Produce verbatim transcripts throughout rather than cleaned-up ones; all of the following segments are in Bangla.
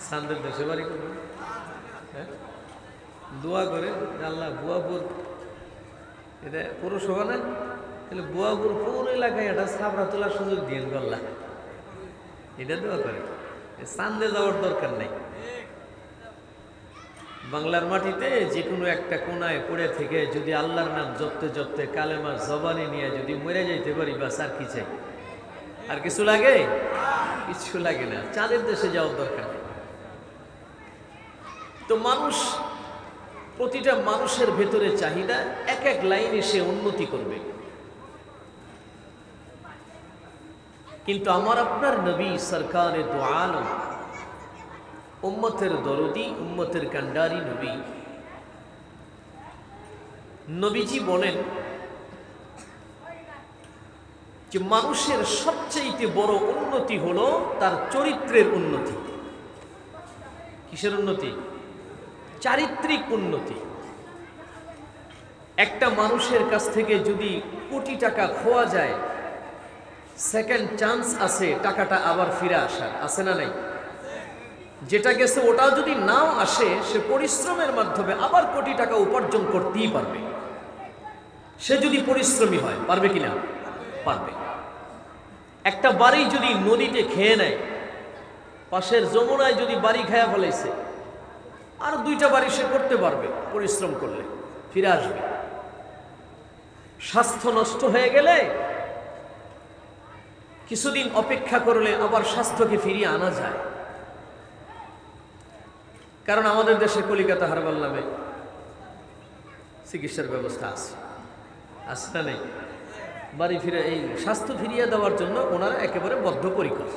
চাঁদের দেশে বাড়ি করবে, হ্যাঁ দোয়া করে আল্লাহ বুয়াপুর এটা পৌরসভা না, তাহলে বুয়াপুর পৌর এলাকায় এটা ছাবড়া তোলার সুযোগ দিয়ে গল্লা, এটা দোয়া করে। চাঁদে যাওয়ার দরকার নাই। বাংলার মাটিতে যে কোনো একটা কোনায় পড়ে থেকে যদি আল্লাহর নাম জপতে জপতে কালেমা জবানি নিয়ে যদি মরে যাইতে পারি, বাস আর কি চাই? আর কিছু লাগে? কিছু লাগে না। চাঁদের দেশে যাওয়ার দরকার নেই। তো মানুষ, প্রতিটা মানুষের ভেতরে চাহিদা, এক এক লাইনে সে উন্নতি করবে। কিন্তু আমার আপনার নবী সরকারে দো আলম, উম্মতের দরদি, উম্মতের কান্ডারি নবী, নবীজি বলেন যে মানুষের সবচেয়ে বড় উন্নতি হলো তার চরিত্রের উন্নতি। কিসের উন্নতি? চারিত্রিক উন্নতি। একটা মানুষের কাছ থেকে যদি কোটি টাকা খোয়া যায়, সেকেন্ড চান্স আছে টাকাটা আবার ফিরে আসার, আছে না নাই? যেটা গেছে ওটাও যদি নাও আসে, সে পরিশ্রমের মাধ্যমে আবার কোটি টাকা উপার্জন করতেই পারবে। সে যদি পরিশ্রমী হয়, পারবে কিনা? পারবে। একটা বাড়ি যদি নদীতে খেয়ে নেয়, পাশের যমুনায় যদি বাড়ি খেয়ে ফেলাইছে, আর দুইটা বাড়ি সে করতে পারবে পরিশ্রম করলে, ফিরে আসবে। স্বাস্থ্য নষ্ট হয়ে গেলে কিছুদিন অপেক্ষা করলে আবার স্বাস্থ্যকে ফিরিয়ে আনা যায়। কারণ আমাদের দেশে কলিকাতা হারবাল নামে চিকিৎসার ব্যবস্থা আছে, আছে না নেই? বাড়ি ফিরে এই স্বাস্থ্য ফিরিয়ে দেওয়ার জন্য ওনারা একেবারে বদ্ধপরিকর।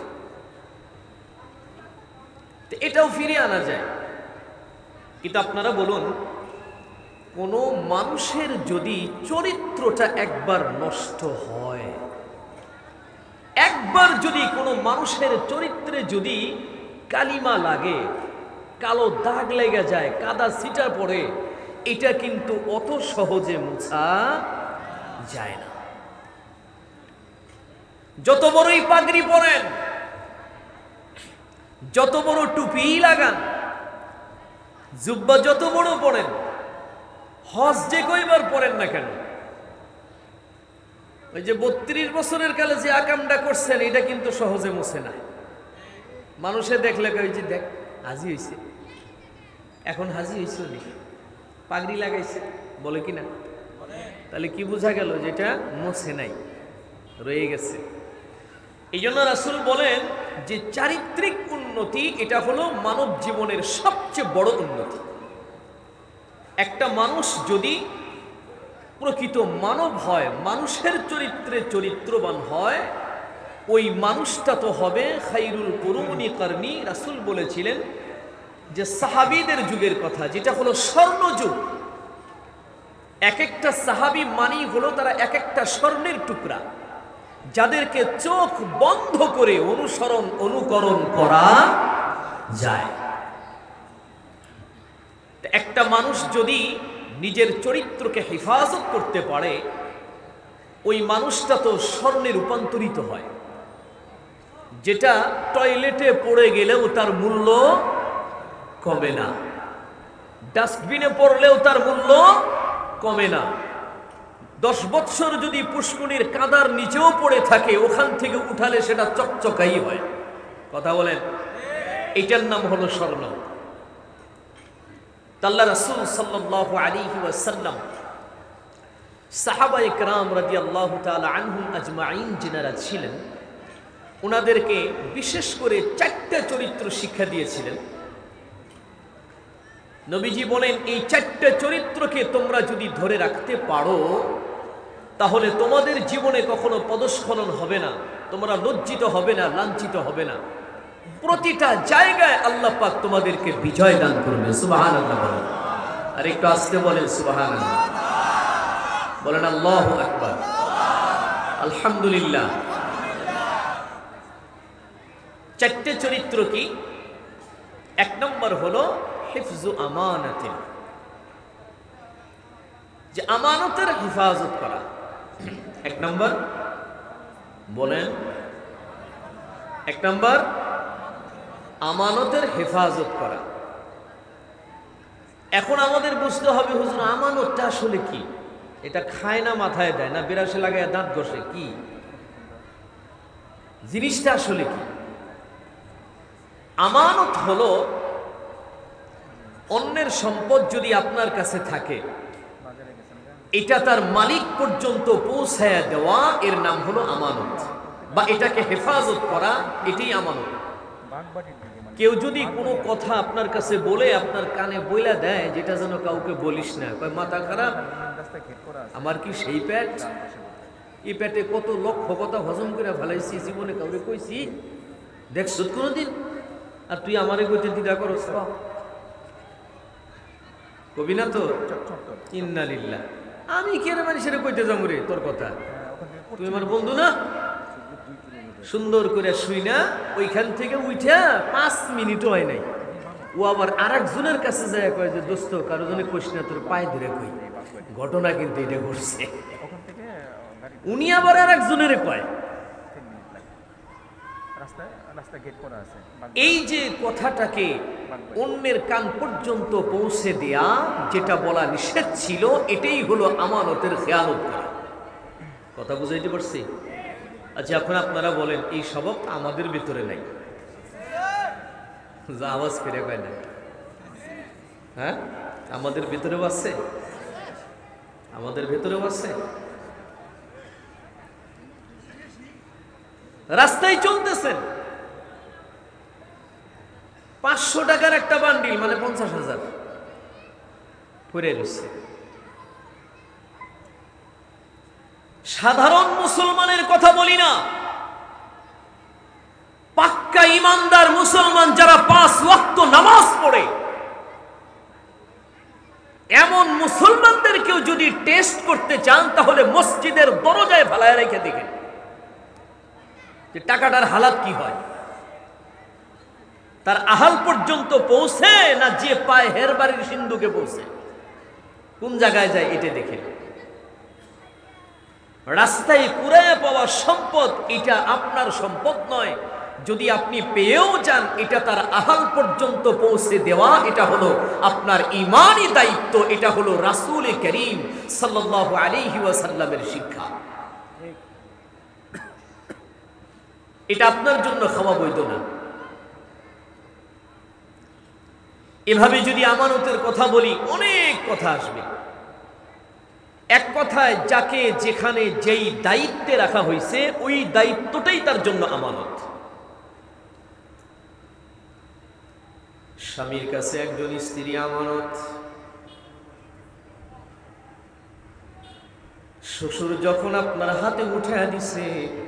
তো এটাও ফিরিয়ে আনা যায়। কিন্তু আপনারা বলুন, কোনো মানুষের যদি চরিত্রটা একবার নষ্ট হয়, একবার যদি কোনো মানুষের চরিত্রে যদি কালিমা লাগে, কালো দাগ লেগে যায়, কাদা ছিটা পড়ে, এটা কিন্তু অত সহজে মুছা যায় না। যত বড়ই পাগড়ি পরেন, যত বড় টুপি লাগান, জুব্বা যত বড় পরেন, হজ যে কয়বার পরেন না কেন, ওই যে বত্রিশ বছরের কালে যে আকামটা করছেন, এটা কিন্তু সহজে মুছে না। মানুষে দেখলে কই যে দেখ হাজি হয়েছে, এখন হাজি হয়েছে নি, পাগড়ি লাগাইছে, বলে কিনা? তাহলে কি বোঝা গেল? যেটা মুছে নাই, রয়ে গেছে। এই জন্য রাসূল বলেন যে চারিত্রিক উন্নতি এটা হলো মানব জীবনের সবচেয়ে বড় উন্নতি। একটা মানুষ যদি প্রকৃত মানব হয়, মানুষের চরিত্রে চরিত্রবান হয়, ওই মানুষটা তো হবে খাইরুল কুরুনি কারনি। রাসূল বলেছিলেন যে সাহাবীদের যুগের কথা, যেটা হলো স্বর্ণযুগ। এক একটা সাহাবী মানি হলো তারা এক একটা স্বর্ণের টুকরা, যাদেরকে চোখ বন্ধ করে অনুসরণ অনুকরণ করা যায়। একটা মানুষ যদি নিজের চরিত্রকে হেফাজত করতে পারে, ওই মানুষটা তো স্বর্ণে রূপান্তরিত হয়, যেটা টয়লেটে পড়ে গেলেও তার মূল্য কমে না, ডাস্টবিনে পড়লেও তার মূল্য কমে না। দশ বছর যদি পুষ্কুনির কাদার নিচেও পড়ে থাকে, ওখান থেকে উঠালে সেটা চকচকাই হয়। কথা বলেন, এটার নাম হলো স্বর্ণ। আল্লাহ রাসূল সাল্লাল্লাহু আলাইহি ওয়াসাল্লাম সাহাবায়ে কেরাম রাদিয়াল্লাহু তাআলা আনহুম আজমাইন যিনারা ছিলেন, ওনাদেরকে বিশেষ করে চারটা চরিত্র শিক্ষা দিয়েছিলেন। নবীজি বলেন, এই চারটা চরিত্রকে তোমরা যদি ধরে রাখতে পারো, তাহলে তোমাদের জীবনে কখনো পদস্খলন হবে না, তোমরা লজ্জিত হবে না, লাঞ্ছিত হবে না। প্রতিটা জায়গায় আল্লাহ পাক তোমাদেরকে বিজয় দান করবে। সুবহানাল্লাহ বলেন, আর একটু আস্তে বলেন সুবহানাল্লাহ, বলেন আল্লাহু আকবার, আলহামদুলিল্লাহ। চারটে চরিত্র কি? এক নম্বর হলো হিফজু আমানাতিন, যে আমানতের হেফাজত করা। এক নম্বর বলেন, এক নম্বর আমানতের হেফাজত করা। এখন আমাদের বুঝতে হবে হুজুর আমানতটা আসলে কি? এটা খায় না মাথায় দেয় না বিরাশে লাগায় দাঁত ঘষে, কি জিনিসটা আসলে কি? আমানত হলো অন্যের সম্পদ যদি আপনার কাছে থাকে এটা তার মালিক পর্যন্ত পৌঁছায়া দেওয়া, এর নাম হলো আমানত, বা এটাকে হেফাজত করা, এটাই আমানত। কেউ যদি কোনো কথা আপনার কাছে বলে আপনার কানে বইলা দেয় যেটা যেন কাউকে বলিস না, কয় মাথা খারাপ, আমার কি সেই পেট? এই পেটে কত লক্ষ কথা হজম করে ফেলাইছি, জীবনে কাউকে কইছি দেখছ কোনোদিন? আর তুই আমারে কইতে দ্বিধা করস? কবি না তো? ইন্না লিল্লাহ। আমি কেন মানুষের কইতে যাবো রে তোর কথা? তুই আমার বন্ধু না? সুন্দর করে শুই না ওইখান থেকে উঠা পাঁচ মিনিট হয় নাই, ও আবার আর একজনের কাছে যায় কয় যে দোস্ত কারো জন্য কইস না, তোর পায়ে ধরে কই। ঘটনা কিন্তু এটা ঘটছে। উনি আবার আর একজনের কয়। এই যে কথাটাকে অন্যের কান পর্যন্ত পৌঁছে দেয়া, যেটা বলা নিষেধ ছিল, এটাই হলো আমানতের খেয়ানত করা। কথা বুঝাইতে পারছি? আচ্ছা এখন আপনারা বলেন এই স্বভাব আমাদের ভিতরে নাই? যা আওয়াজ ফিরে পায় না, হ্যাঁ আমাদের ভিতরেও আছে, আমাদের ভিতরেও আছে। রাস্তায় চলতেছেন, পাঁচশো টাকার একটা বান্ডিল মানে পঞ্চাশ হাজার পড়ে রয়েছে। সাধারণ মুসলমানের কথা বলি না, পাক্কা ইমানদার মুসলমান যারা পাঁচ ওয়াক্ত নামাজ পড়ে, এমন মুসলমানদেরকেও যদি টেস্ট করতে চান তাহলে মসজিদের দরজায় ফালায় রেখে দেখেন যে টাকাটার হালাত কি হয়, তার আহাল পর্যন্ত পৌঁছে না যে পায় হের বাড়ির সিন্ধুকে পৌঁছে, কোন জায়গায় যায় এটা দেখেন। রাস্তায় কুড়ায় পাওয়া সম্পদ এটা আপনার সম্পদ নয়, যদি আপনি পেয়েও যান এটা তার আহাল পর্যন্ত পৌঁছে দেওয়া, এটা হলো আপনার ঈমানি দায়িত্ব, এটা হলো রাসূল করিম সাল্লাল্লাহু আলাইহি ওয়াসাল্লামের শিক্ষা। এটা আপনার জন্য খাওয়া বৈধ না। এভাবে যদি আমানতের কথা বলি অনেক কথা আসবে। এক কথায় যাকে যেখানে যেই দায়িত্বে রাখা হয়েছে ওই দায়িত্বটাই তার জন্য আমানত। স্বামীর কাছে একজন স্ত্রী আমানত, শ্বশুর যখন আপনার হাতে উঠে দিছে,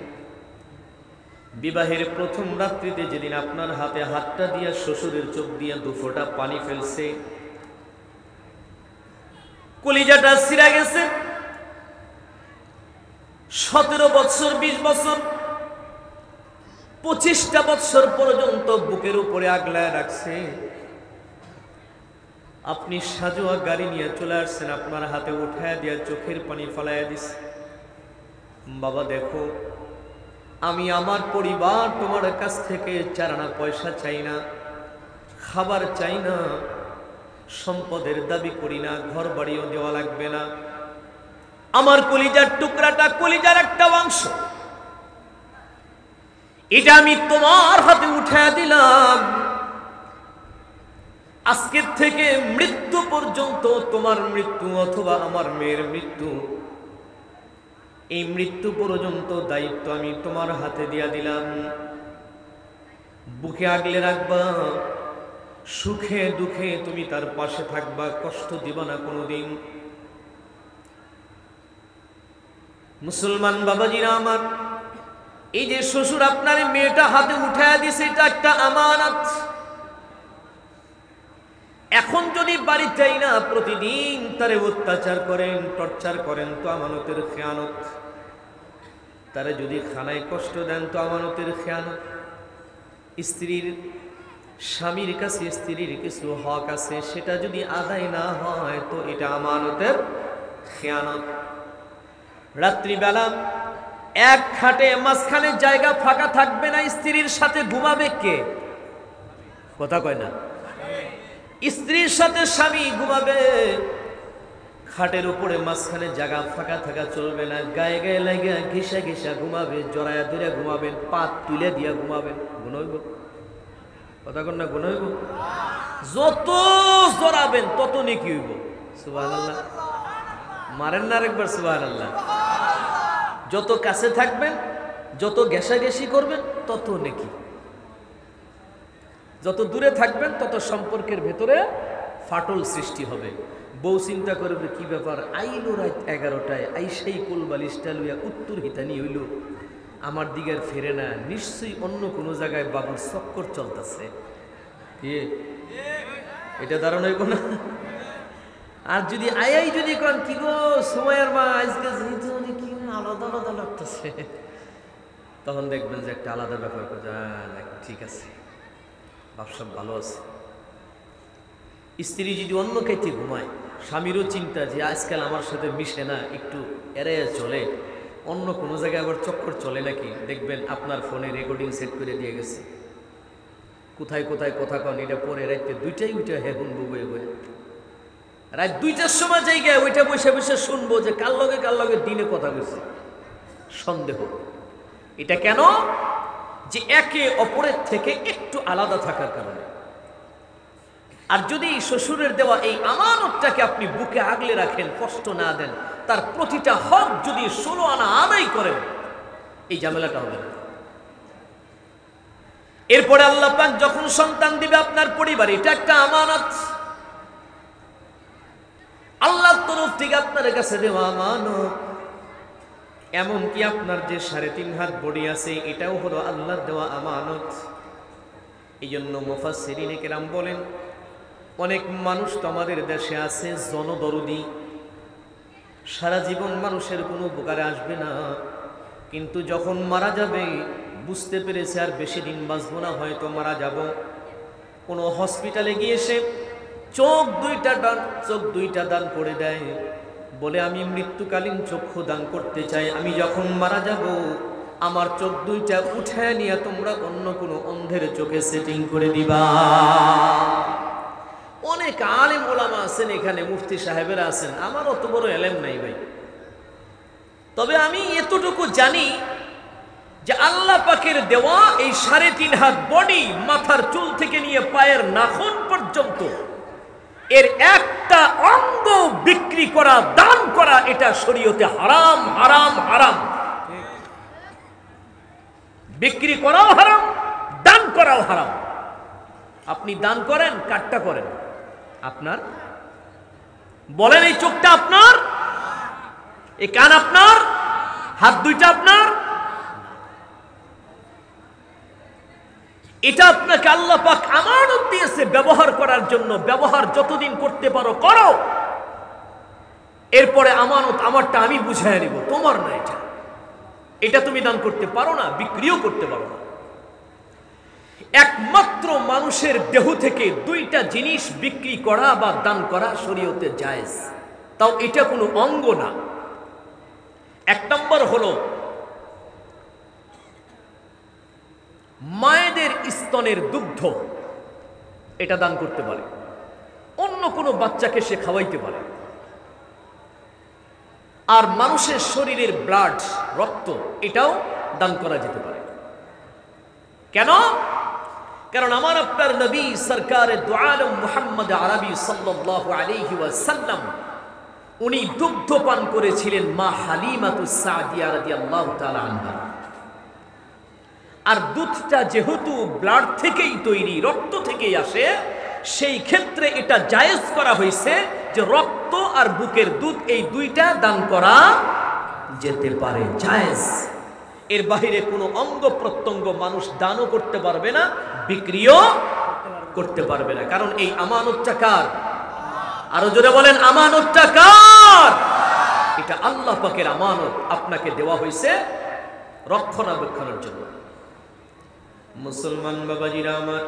বিবাহের প্রথম রাত্রিতে যেদিন আপনার হাতে হাতটা দিয়া শ্বশুরের চোখ দিয়া দুফোঁটা পানি ফেলছে, কলিজাটা ছিঁড়া গেছে। সতেরো বছর, বিশ বছর, পঁচিশটা বছর পর্যন্ত বুকের উপরে আগলায় রাখছে। আপনি সাজোয়া গাড়ি নিয়ে চলে আসছেন, আপনার হাতে উঠায় দিয়া চোখের পানি ফলাইয়া দিছে। বাবা দেখো, আমি আমার পরিবার তোমার কাছ থেকে চারানা পয়সা চাই না, খাবার চাই না, সম্পদের দাবি করি না, ঘর বাড়িও দেওয়া লাগবে না। আমার কলিজার টুকরাটা, কলিজার একটা অংশ, এটা আমি তোমার হাতে উঠায় দিলাম। আজকের থেকে মৃত্যু পর্যন্ত, তোমার মৃত্যু অথবা আমার মেয়ের মৃত্যু, এই মৃত্যু পর্যন্ত দায়িত্ব আমি তোমার হাতে দিয়া দিলাম। বুকে আগলে রাখবা, সুখে দুঃখে তুমি তার পাশে থাকবা, কষ্ট দিবা না কোনোদিন। মুসলমান বাবাজিরা আমার, এই যে শ্বশুর আপনার মেয়েটা হাতে উঠায় দিছে, এটা একটা আমানত। এখন যদি বাড়িতেই না প্রতিদিন তারে অত্যাচার করেন, টর্চার করেন, তো আমানতের খেয়ানত। তারে যদি খানায় কষ্ট দেন তো আমানতের খেয়ানত। স্ত্রীর, স্বামীর কাছে স্ত্রীর কিছু হক আছে, সেটা যদি আদায় না হয় তো এটা আমানতের খেয়ানত। রাত্রিবেলা এক খাটে মাঝখানে জায়গা ফাঁকা থাকবে না, স্ত্রীর সাথে ঘুমাবে কে? কথা কয় না? স্ত্রীর সাথে স্বামী ঘুমাবে, খাটের উপরে মাঝখানে জায়গা ফাঁকা থাকা চলবে না, গায়ে গায়ে লাগে ঘেসা ঘেসা ঘুমাবে, জড়ায়া ধরে ঘুমাবেন, পাত তুলে দিয়া ঘুমাবেন। গুণ হইব? কথা কন না? গুণ হইব? যত জড়াবেন তত নেকি হইব। সুবহানাল্লাহ মারেন না আরেকবার? সুবহানাল্লাহ। যত কাছে থাকবেন, যত ঘেঁষাঘেঁষি করবেন তত নেকি, যত দূরে থাকবেন তত সম্পর্কের ভেতরে ফাটল সৃষ্টি হবে। বউ চিন্তা করবে কি ব্যাপার, আইলো রাত এগারোটায়, আইসাই কোল বালিশটা লইয়া উত্তর হিতানি হইল, আমার দিকে আর ফেরে না, নিশ্চয়ই অন্য কোনো জায়গায় বাবুর চক্কর চলতেছে। এটা দাঁড়ানো হইব না? আর যদি আয়াই যদি কন কি গো সময়ের মা আজকে কি আলাদা আলাদা লাগতেছে, তখন দেখবেন যে একটা আলাদা ব্যাপার করে, ঠিক আছে সব ভালো আছে। স্ত্রী যদি অন্য কাইতে ঘুমায়, স্বামীরও চিন্তা যে আজকাল আমার সাথে মিশে না, একটু এড়িয়ে চলে, অন্য কোনো জায়গায় আবার চক্কর চলে নাকি, দেখবেন আপনার ফোনে রেকর্ডিং সেট করে দিয়ে গেছে, কোথায় কোথায় কথা কন, এটা পরে রাইতে দুইটাই উইটা হেগুন বয়ে বয়ে রাত দুইটার সময় জায়গায় ওইটা বসে বসে শুনবো যে কার লগে কার লগে দিনে কথা বলছে। সন্দেহ। এটা কেন? যে একে অপরের থেকে একটু আলাদা থাকার কারণে। আর যদি শ্বশুরের দেওয়া এই আমানতটাকে আপনি বুকে আগলে রাখেন, কষ্ট না দেন, তার প্রতিটা হক যদি ষোলো আনা আদায় করেন, এই ঝামেলাটা হবে না। এরপরে আল্লাহ পাক যখন সন্তান দিবে আপনার পরিবারে, এটা একটা আমানত, আল্লাহর তরফ থেকে আপনার কাছে দেওয়া আমানত। এমনকি আপনার যে সাড়ে তিন হাত বডি আছে, এটাও হলো আল্লাহর দেওয়া আমানত। এই জন্য মুফাসসিরিনে কেরাম বলেন, অনেক মানুষ তো আমাদের দেশে আছে জনদরদি, সারা জীবন মানুষের কোনো উপকারে আসবে না, কিন্তু যখন মারা যাবে বুঝতে পেরেছে আর বেশি দিন বাঁচব না, হয়তো মারা যাব, কোনো হসপিটালে গিয়ে সে চোখ দুইটা দান চোখ দুইটা দান করে দেয়, বলে আমি মৃত্যুকালীন চক্ষু দান করতে চাই, আমি যখন মারা যাব আমার চোখ দুইটা উঠে নিয়ে তোমরা অন্য কোনো অন্ধের চোখে সেটিং করে দিবা। অনেক আলেম ওলামা আছেন এখানে, মুফতি সাহেবেরা আছেন, আমার অত বড় এলেম নাই ভাই, তবে আমি এতটুকু জানি যে আল্লাহ পাকের দেওয়া এই সাড়ে তিন হাত বডি, মাথার চুল থেকে নিয়ে পায়ের নাখুন পর্যন্ত, এর একটা অঙ্গ বিক্রি করা, দান করা, এটা শরীয়তে হারাম হারাম হারাম। বিক্রি করাও হারাম, দান করাও হারাম। আপনি দান করেন, কাটটা করেন আপনার, বলেন এই চোখটা আপনার, এই কান আপনার, হাত দুইটা আপনার, এটা আপনাকে আল্লাহ পাক আমানত দিয়েছে ব্যবহার করার জন্য। ব্যবহার যতদিন করতে পারো করো, এরপরে আমানত আমারটা আমি বুঝাই নিব, তোমার না এটা, এটা তুমি দান করতে পারো না, বিক্রিও করতে পারো না। একমাত্র মানুষের দেহ থেকে দুইটা জিনিস বিক্রি করা বা দান করা শরীয়তে জায়েজ, তাও এটা কোনো অঙ্গ না। এক নম্বর হলো মায়েদের স্তনের দুগ্ধ, এটা দান করতে পারে, অন্য কোনো বাচ্চাকে সে খাওয়াইতে পারে। আর মানুষের শরীরের ব্লাড, রক্ত, এটাও দান করা যেতে পারে। কেন? কারণ আমার আপনার নবী সরকারে দু আলম মুহাম্মদ আরবি সাল্লাল্লাহু আলাইহি ওয়াসাল্লাম, উনি দুগ্ধ পান করেছিলেন মা হালিমাতুস সাদিয়া রাদিয়াল্লাহু তাআলা আনহা। আর দুধটা যেহেতু ব্লাড থেকেই তৈরি, রক্ত থেকেই আসে, সেই ক্ষেত্রে এটা জায়েজ করা হয়েছে যে রক্ত আর বুকের দুধ এই দুইটা দান করা যেতে পারে, জায়েজ। এর বাইরে কোনো অঙ্গ প্রত্যঙ্গ মানুষ দানও করতে পারবে না, বিক্রিও করতে পারবে না, কারণ এই আমানতটা কার? আরো জোরে বলেন, আমানতটা কার? এটা আল্লাহ পাকের আমানত, আপনাকে দেওয়া হয়েছে রক্ষণাবেক্ষণের জন্য। মুসলমান বাবাজিরা আমার,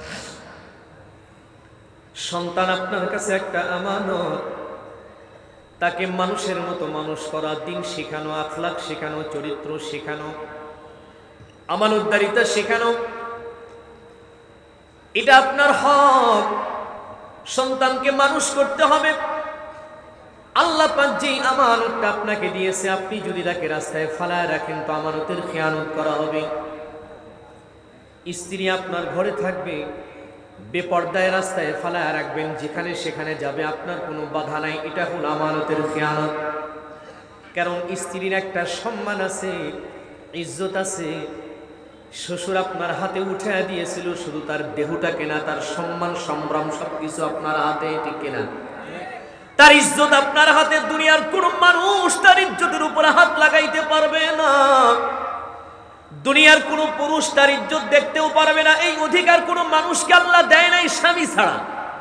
সন্তান আপনার কাছে একটা আমানত, তাকে মানুষের মতো মানুষ করা, দিন শেখানো, আখলাক শেখানো, চরিত্র শেখানো, আমানতদারিতা শেখানো, এটা আপনার হক। সন্তানকে মানুষ করতে হবে। আল্লাহ পাক যে আমানতটা আপনাকে দিয়েছে, আপনি যদি তাকে রাস্তায় ফালায় রাখেন তো আমানতের খেয়ানত করা হবে। স্ত্রী আপনার ঘরে থাকবে, বেপর্দায় রাস্তায় ফালায় রাখবেন, যেখানে সেখানে যাবে, আপনার কোনো বাধা নাই, এটা হলো আমানতের খেয়ানত। কারণ স্ত্রীর একটা সম্মান আছে, ইজ্জত আছে। শ্বশুর আপনার হাতে উঠে দিয়েছিল শুধু তার দেহটাকে না, তার সম্মান সম্ভ্রম সবকিছু আপনার হাতে, ঠিক কিনা? তার ইজ্জত আপনার হাতে। দুনিয়ার কোন মানুষ তার ইজ্জতের উপরে হাত লাগাইতে পারবে না। দুনিয়ার কোন পুরুষ তার ইজ্জত দেখতেও পারবে না। এই অধিকার কোন মানুষকে আল্লাহ দেয় নাই স্বামী ছাড়া।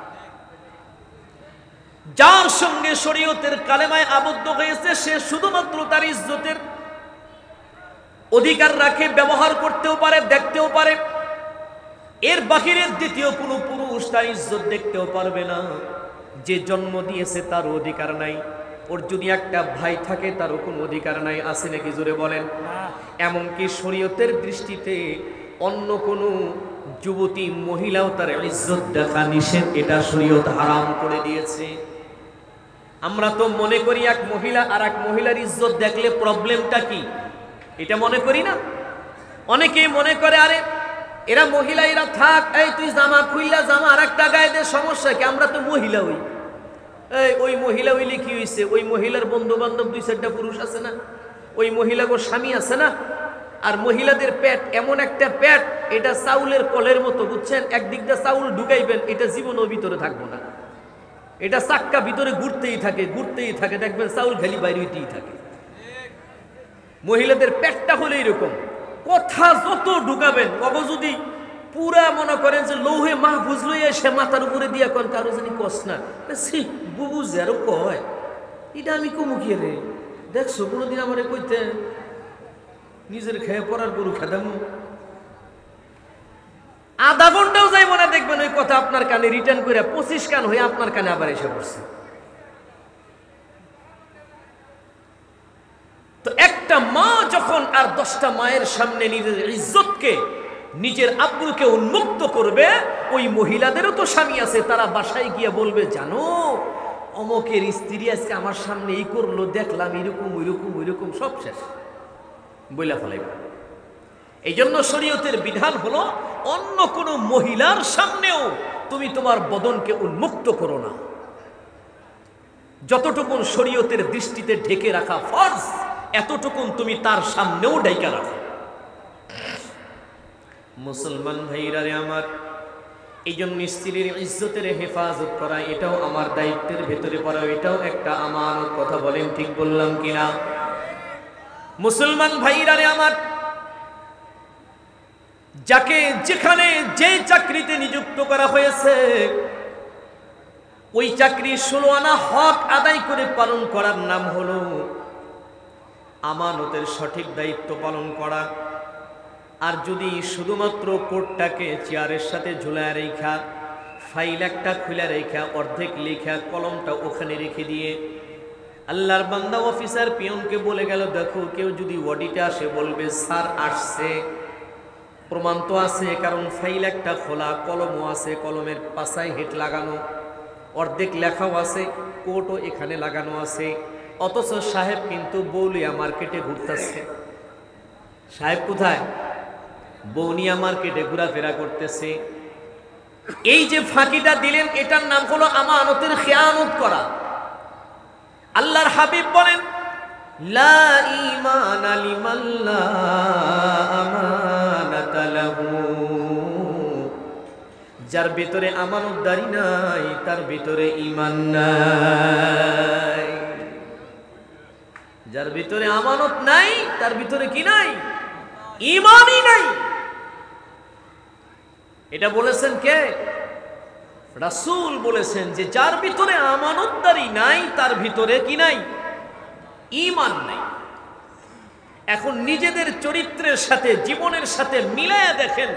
যার সঙ্গে শরীয়তের কালেমায় আবদ্ধ হয়েছে সে শুধুমাত্র তার ইজ্জতের অধিকার রাখে, ব্যবহার করতেও পারে, দেখতেও পারে। এর বাহিরে দ্বিতীয় কোনো পুরুষ তার ইজ্জত দেখতেও পারবে না। যে জন্ম দিয়েছে তার অধিকার নাই। ওর যদি একটা ভাই থাকে তারও কোনো অধিকার নাই। আছে নাকি? জোরে বলেন। এমনকি শরীয়তের দৃষ্টিতে অন্য কোনো যুবতী মহিলাও তার ইজ্জত দেখা নিষেধ, এটা শরীয়ত হারাম করে দিয়েছে। আমরা তো মনে করি এক মহিলা আর এক মহিলার ইজ্জত দেখলে প্রবলেমটা কি, এটা মনে করি না? অনেকেই মনে করে আরে এরা মহিলা, এরা থাক, এই তুই জামা খুইলা জামা আর একটা গায়ে দে, সমস্যা কি? আমরা তো মহিলা হই। এই ওই মহিলা হইলে কি হয়েছে? ওই মহিলার বন্ধু বান্ধব দুই চারটা পুরুষ আছে না, ওই মহিলার স্বামী আছে না। আর মহিলাদের পেট এমন একটা পেট, এটা চাউলের কলের মতো, বুঝছেন? একদিক দিয়ে চাউল ঢুকাইবেন, এটা জীবনও ভিতরে থাকবো না। এটা চাক্কা ভিতরে ঘুরতেই থাকে, ঘুরতেই থাকে, দেখবেন চাউল খালি বাইরে হইতেই থাকে। মহিলাদের পেটটা হলে এরকম। কথা যত ঢুকাবেন, কবে যদি পুরা মনে করেন যে লৌহে মাহফুজ লইয়া সে মাথার উপরে দিয়া কন কারো জানি কষ্ট না, বুবু যে আরো কয় এটা আমি কমুকিয়ে রে, দেখছো কোনোদিন আমার কইতে নিজের খেয়ে পড়ার গরু খেদামু। আধা ঘন্টাও যাইব না, দেখবেন ওই কথা আপনার কানে রিটার্ন করে পঁচিশ কান হয়ে আপনার কানে আবার এসে পড়ছে। তো একটা মা যখন আর দশটা মায়ের সামনে নিজের ইজ্জতকে, নিজের আব্রুকে উন্মুক্ত করবে, ওই মহিলাদেরও তো স্বামী আছে, তারা বাসায় গিয়ে বলবে জানো অমকের স্ত্রী আজকে আমার সামনে এই করলো, দেখলাম এরকম ওইরকম ওইরকম, সব শেষ বইলা ফেলাইবে। এই জন্য শরীয়তের বিধান হলো অন্য কোনো মহিলার সামনেও তুমি তোমার বদনকে উন্মুক্ত করো না। যতটুকুন শরীয়তের দৃষ্টিতে ঢেকে রাখা ফরজ, এতটুকুন তুমি তার সামনেও ঢেকে রাখো। মুসলমান ভাইরা রে আমার, এই জন্য স্ত্রীর ইজ্জতের হেফাজত করা এটাও আমার দায়িত্বের ভেতরে পড়া, এটাও একটা আমানত। কথা বলেন ঠিক বললাম কিনা? মুসলমান ভাইরা রে আমার, যাকে যেখানে যে চাকরিতে নিযুক্ত করা হয়েছে ওই চাকরি ষোলো আনা হক আদায় করে পালন করার নাম হলো আমানতের সঠিক দায়িত্ব পালন করা। আর যদি শুধুমাত্র কোটটাকে চেয়ারের সাথে ঝুলায় রেখা, ফাইল একটা খুলে রেখা, অর্ধেক লেখা, কলমটা ওখানে রেখে দিয়ে আল্লাহর বান্দা অফিসার পিয়নকে বলে গেল দেখো কেউ যদি অডিটে আসে বলবে স্যার আসছে, প্রমাণ তো আছে, কারণ ফাইল একটা খোলা, কলমও আছে, কলমের পাশায় হেট লাগানো, অর্ধেক লেখাও আছে, কোটও এখানে লাগানো আছে। অথচ সাহেব কিন্তু বৌলিয়া মার্কেটে ঘুরতেছে। সাহেব কোথায়? বৌনিয়া মার্কেটে ঘোরাফেরা করতেছে। এই যে ফাঁকিটা দিলেন এটার নাম হলো আমানতের খেয়ানত করা। আল্লাহর হাবিব বলেন লা ঈমানা লিমান লা আমানাতা লাহু, যার ভিতরে আমানতদারি নাই তার ভিতরে ঈমান নাই। যার ভিতরে আমানত নাই তার ভিতরে কি নাই? ঈমানই নাই। এটা বলেছেন কে? রাসূল বলেছেন যে যার ভিতরে আমানতদারি নাই তার ভিতরে কি নাই? ঈমান নাই। এখন নিজেদের চরিত্রের সাথে, জীবনের সাথে মিলায়া দেখেন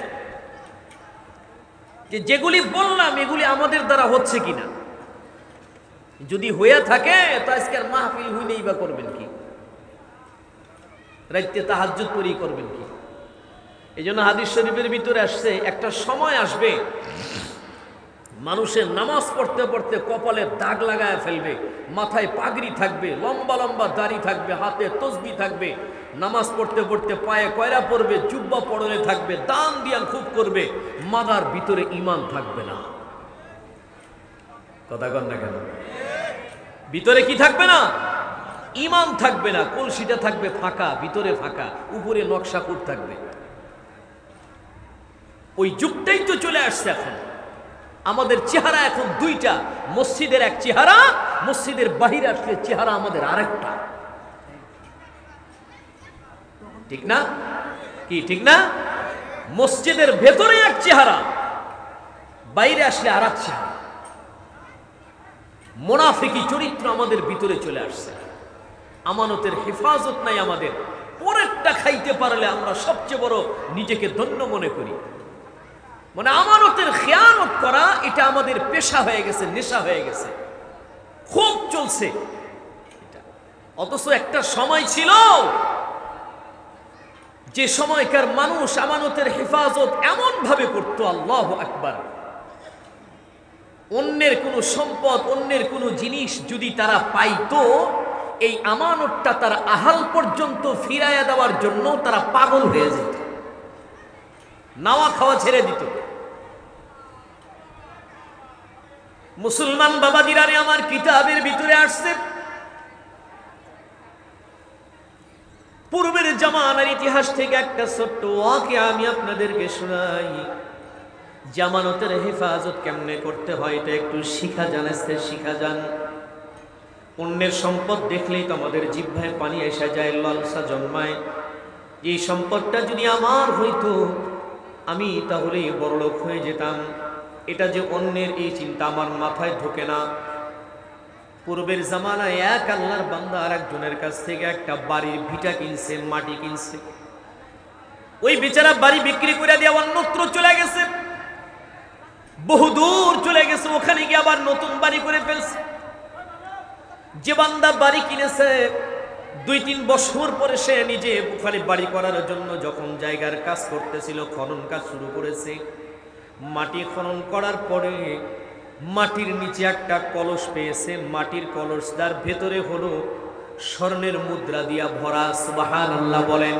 যে যেগুলি বললাম এগুলি আমাদের দ্বারা হচ্ছে কিনা। যদি হয়ে থাকে তো আজকের মাহফিল হইলেই বা করবেন কি? রাইতে তাহাজ্জুদ করেই করবেন কি? এই জন্য হাদিস শরীফের ভিতরে আসছে একটা সময় আসবে মানুষের নামাজ পড়তে পড়তে কপালে দাগ লাগায় ফেলবে, মাথায় পাগড়ি থাকবে, লম্বা লম্বা দাড়ি থাকবে, হাতে তসবি থাকবে, নামাজ পড়তে পড়তে পায়ে কয়রা পড়বে, জুব্বা পড়লে থাকবে, দান দিয়া খুব করবে, মাথার ভিতরে ঈমান থাকবে না। কথা কন না কেন? ভিতরে কি থাকবে না? ঈমান থাকবে না। কলসিটা থাকবে ফাঁকা, ভিতরে ফাঁকা, উপরে নকশাপুর থাকবে। ওই যুগটাই তো চলে আসছে এখন। আমাদের চেহারা এখন দুইটা, মসজিদের এক চেহারা, মসজিদের বাহিরে আসলে চেহারা আমাদের আরেকটা। ঠিক না? কি ঠিক না? মসজিদের ভেতরে এক চেহারা, বাইরে আসলে আর এক চেহারা। মুনাফিকি চরিত্র আমাদের ভিতরে চলে আসছে। আমানতের হেফাজত নাই আমাদের। পরেরটা খাইতে পারলে আমরা সবচেয়ে বড় নিজেকে ধন্য মনে করি। মানে আমানতের খেয়ানত করা এটা আমাদের পেশা হয়ে গেছে, নেশা হয়ে গেছে, খুব চলছে এটা। অথচ একটা সময় ছিল যে সময়কার মানুষ আমানতের হেফাজত এমন ভাবে করত, আল্লাহু আকবার। অন্যের কোনো সম্পদ, অন্যের কোনো জিনিস যদি তারা পাইতো, এই আমানতটা তার আহাল পর্যন্ত ফিরাইয়া দেওয়ার জন্য তারা পাগল হয়ে যেত, নাওয়া খাওয়া ছেড়ে দিত। মুসলমান বাবাজিরারে আমার কিতাবের ভিতরে আসছে, পূর্বের জামানার ইতিহাস থেকে একটা ছোট্ট ওয়াকিয়া আমি আপনাদেরকে শোনাই। জামানতের হেফাজত কেমনে করতে হয় এটা একটু শিখা যান, আস্তে শিখা যান। অন্যের সম্পদ দেখলেই তো আমাদের জিহ্বায় পানি এসে যায়, লালসা জন্মায়। এই সম্পদটা যদি আমার হইতো আমি তাহলে বড়লোক হয়ে যেতাম। এটা যে অন্যের, এই চিন্তা আমার মাথায় ঢোকে না। পূর্বের জামানায় এক আল্লাহর বান্দা আর একজনের কাছ থেকে একটা বাড়ির ভিটা কিনছে, মাটি কিনছে। ওই বেচারা বাড়ি বিক্রি করে দিয়ে অন্যত্র চলে গেছে, বহুদূর চলে গেছে, ওখানে গিয়ে আবার নতুন বাড়ি করে ফেলছে। যে বান্দা বাড়ি কিনেছে দুই তিন বছর পরে সে নিজে ওখানে বাড়ি করার জন্য যখন জায়গার কাজ করতেছিল, খনন কাজ শুরু করেছে। মাটি খনন করার পরে মাটির নিচে একটা কলস পেয়েছে, মাটির কলসটার ভেতরে হলো স্বর্ণের মুদ্রা দিয়া ভরা। সুবহানাল্লাহ বলেন।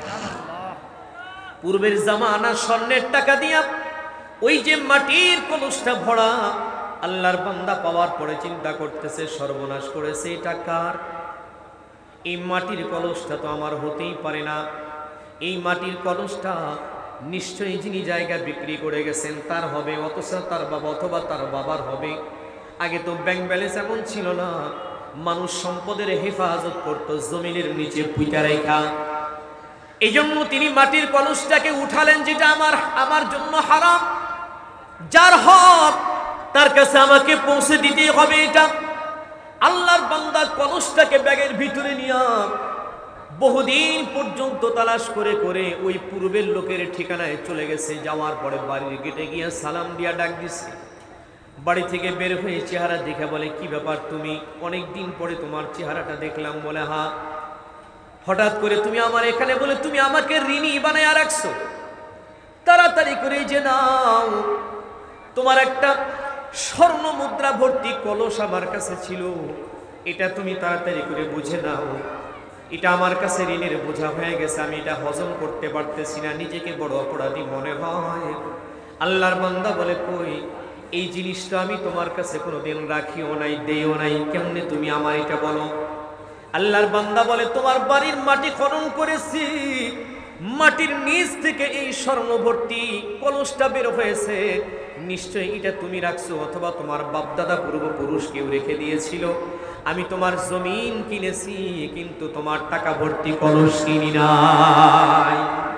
পূর্বের জামানা স্বর্ণের টাকা দিয়া ওই যে মাটির কলসটা ভরা, আল্লাহর বান্দা পাওয়ার পরে চিন্তা করতেছে সর্বনাশ করেছে এটা কার? এই মাটির কলসটা তো আমার হতেই পারে না। এই মাটির কলসটা নিশ্চয়ই যিনি জায়গা বিক্রি করে গেছেন তার হবে, অথচ তার বাবা অথবা তার বাবার হবে। আগে তো ব্যাংক ব্যালেন্স এমন ছিল না, মানুষ সম্পদের হেফাজত করত জমিনের নিচে পুঁতা রেখা। এই জন্য তিনি মাটির কলসটাকে উঠালেন, যেটা আমার আমার জন্য হারাম, যার হক তার কাছে আমাকে পৌঁছে দিতে হবে। এটা আল্লাহর বান্দা কলসটাকে ব্যাগের ভিতরে নিয়ে বহুদিন পর্যন্ত তালাশ করে করে ওই পূর্বের লোকের ঠিকানায় চলে গেছে। যাওয়ার পরে বাড়ির গেটে গিয়ে সালাম দিয়া ডাক দিছে। বাড়ি থেকে বের হয়ে চেহারা দেখে বলে, কি ব্যাপার তুমি? অনেক দিন পরে তোমার চেহারাটা দেখলাম। বলে, হ্যাঁ। হঠাৎ করে তুমি আমার এখানে? বলে, তুমি আমাকে ঋণী বানায় রাখছো। তাড়াতাড়ি করে যে নাও, তোমার একটা স্বর্ণ মুদ্রা ভর্তি কলস আমার কাছে ছিল, এটা তুমি তাড়াতাড়ি করে বুঝে নাও। এটা আমার কাছে ঋণের বোঝা হয়ে গেছে, আমি এটা হজম করতে পারতেছি না, নিজেকে বড় অপরাধী মনে হয়। আল্লাহর বান্দা বলে, কই, এই জিনিসটা আমি তোমার কাছে কোনোদিন রাখিও নাই, দেইও নাই, কেমনে তুমি আমার এটা বলো? আল্লাহর বান্দা বলে, তোমার বাড়ির মাটি খনন করেছি, মাটির নিচ থেকে এই স্বর্ণ ভর্তি কলসটা বের হয়েছে, নিশ্চয়ই এটা তুমি রাখছো অথবা তোমার বাপদাদা পূর্বপুরুষ কেউ রেখে দিয়েছিল। আমি তোমার জমিন কিনেছি, কিন্তু তোমার টাকা ভর্তি কলস কিনি নাই।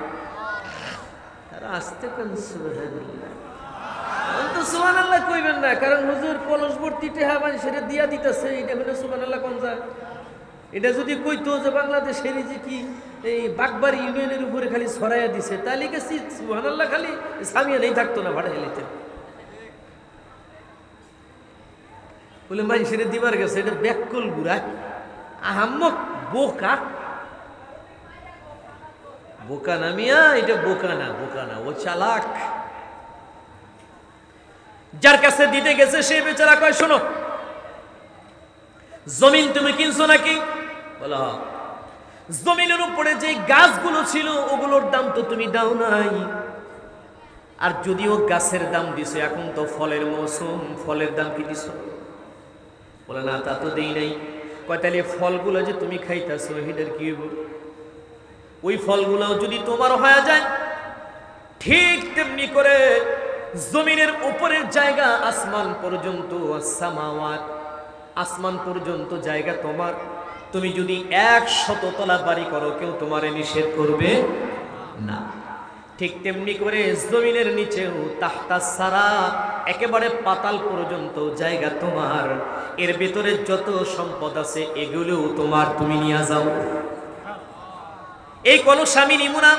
আস্তে সুবহানাল্লাহ কইবেন না, কারণ হুজুর কলস ভর্তি টাকা মানুষের দিয়া দিতেছে, এটা হলে সুবহানাল্লাহ কোন যায়? এটা যদি কইতো যে বাংলাদেশের যে কি এই বাগবাড়ি ইউনিয়নের উপরে খালি ছড়াইয়া দিছে, তাহলে গেছি সুবহানাল্লাহ খালি সামিয়া নেই থাকতো না, ভাড়া হেলিতে বলে মানুষের দিবার গেছে। এটা ব্যাকল গুড়া, আহাম্মক বোকা। বোকা না মিয়া, এটা বোকা না, বোকা না, ও চালাক। যার কাছে দিতে গেছে সে বেচারা কয়, শোনো জমিন তুমি কিনছো নাকি? বলো জমিনের উপরে যে গাছগুলো ছিল ওগুলোর দাম তো তুমি দাও নাই, আর যদিও গাছের দাম দিছো, এখন তো ফলের মৌসুম, ফলের দাম কি দিছো? বলে না তা তো দেই নাই। কয় তাহলে ফলগুলো যে তুমি খাইতেছো এটার কি হইব? ওই ফলগুলো যদি তোমার হয়ে যায়, ঠিক তেমনি করে জমিনের উপরের জায়গা আসমান পর্যন্ত, সামাওয়াত আসমান পর্যন্ত জায়গা তোমার, তুমি যদি এক শত তলা বাড়ি করো কেউ তোমারে নিষেধ করবে না। ঠিক তেমনি করে জমিনের নিচেও তাহতা সারা, একেবারে পাতাল পর্যন্ত জায়গা তোমার, এর ভেতরে যত সম্পদ আছে এগুলোও তোমার, তুমি নিয়ে যাও। এই কোন স্বামী নিমুনা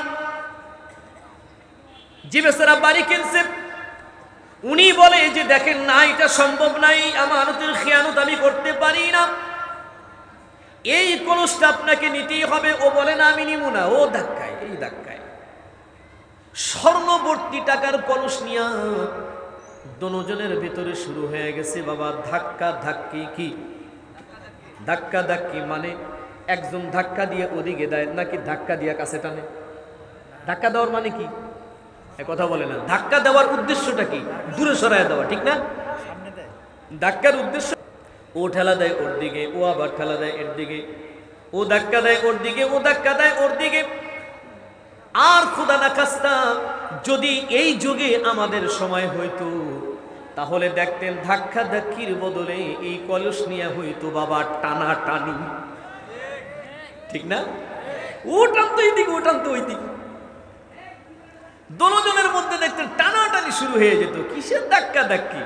যে বেচারা বাড়ি কিনছে, উনি বলে যে দেখেন না এটা সম্ভব নাই, আমানতের খেয়ানত আমি করতে পারি না, এই কলসটা আপনাকে নিতেই হবে। ও বলে না আমি নিব না, ও ধাক্কায়, এই ধাক্কায় স্বর্ণবর্তী টাকার কলস নিয়া দনোজনের ভেতরে শুরু হয়ে গেছে বাবা ধাক্কা ধাক্কি। কি ধাক্কা ধাক্কি মানে একজন ধাক্কা দিয়ে ওদিকে দেয় নাকি ধাক্কা দিয়ে কাছে টানে? ধাক্কা দেওয়ার মানে কি কথা বলে না। ধাক্কা দেওয়ার উদ্দেশ্যটা কি? দূরে সরায় দেওয়া, ঠিক না? ধাক্কার উদ্দেশ্য ও ঠেলা দেয় ওর দিকে, ও আবার ঠেলা দেয় এর দিকে, ও ধাক্কা দেয় ওর দিকে, ও ধাক্কা দেয় ওর দিকে। আর খোদা না খাস্তা যদি এই যুগে আমাদের সময় হইতো তাহলে দেখতেন ধাক্কা ধাক্কির বদলে এই কলস নিয়ে হইতো বাবা টানা টানি, ঠিক না? ও টানতো এই দিকে, ও টানতো ওই দিকে, দোনোজনের মধ্যে দেখতেন টানাটানি শুরু হয়ে যেত। কিসের ধাক্কা ধাক্কি?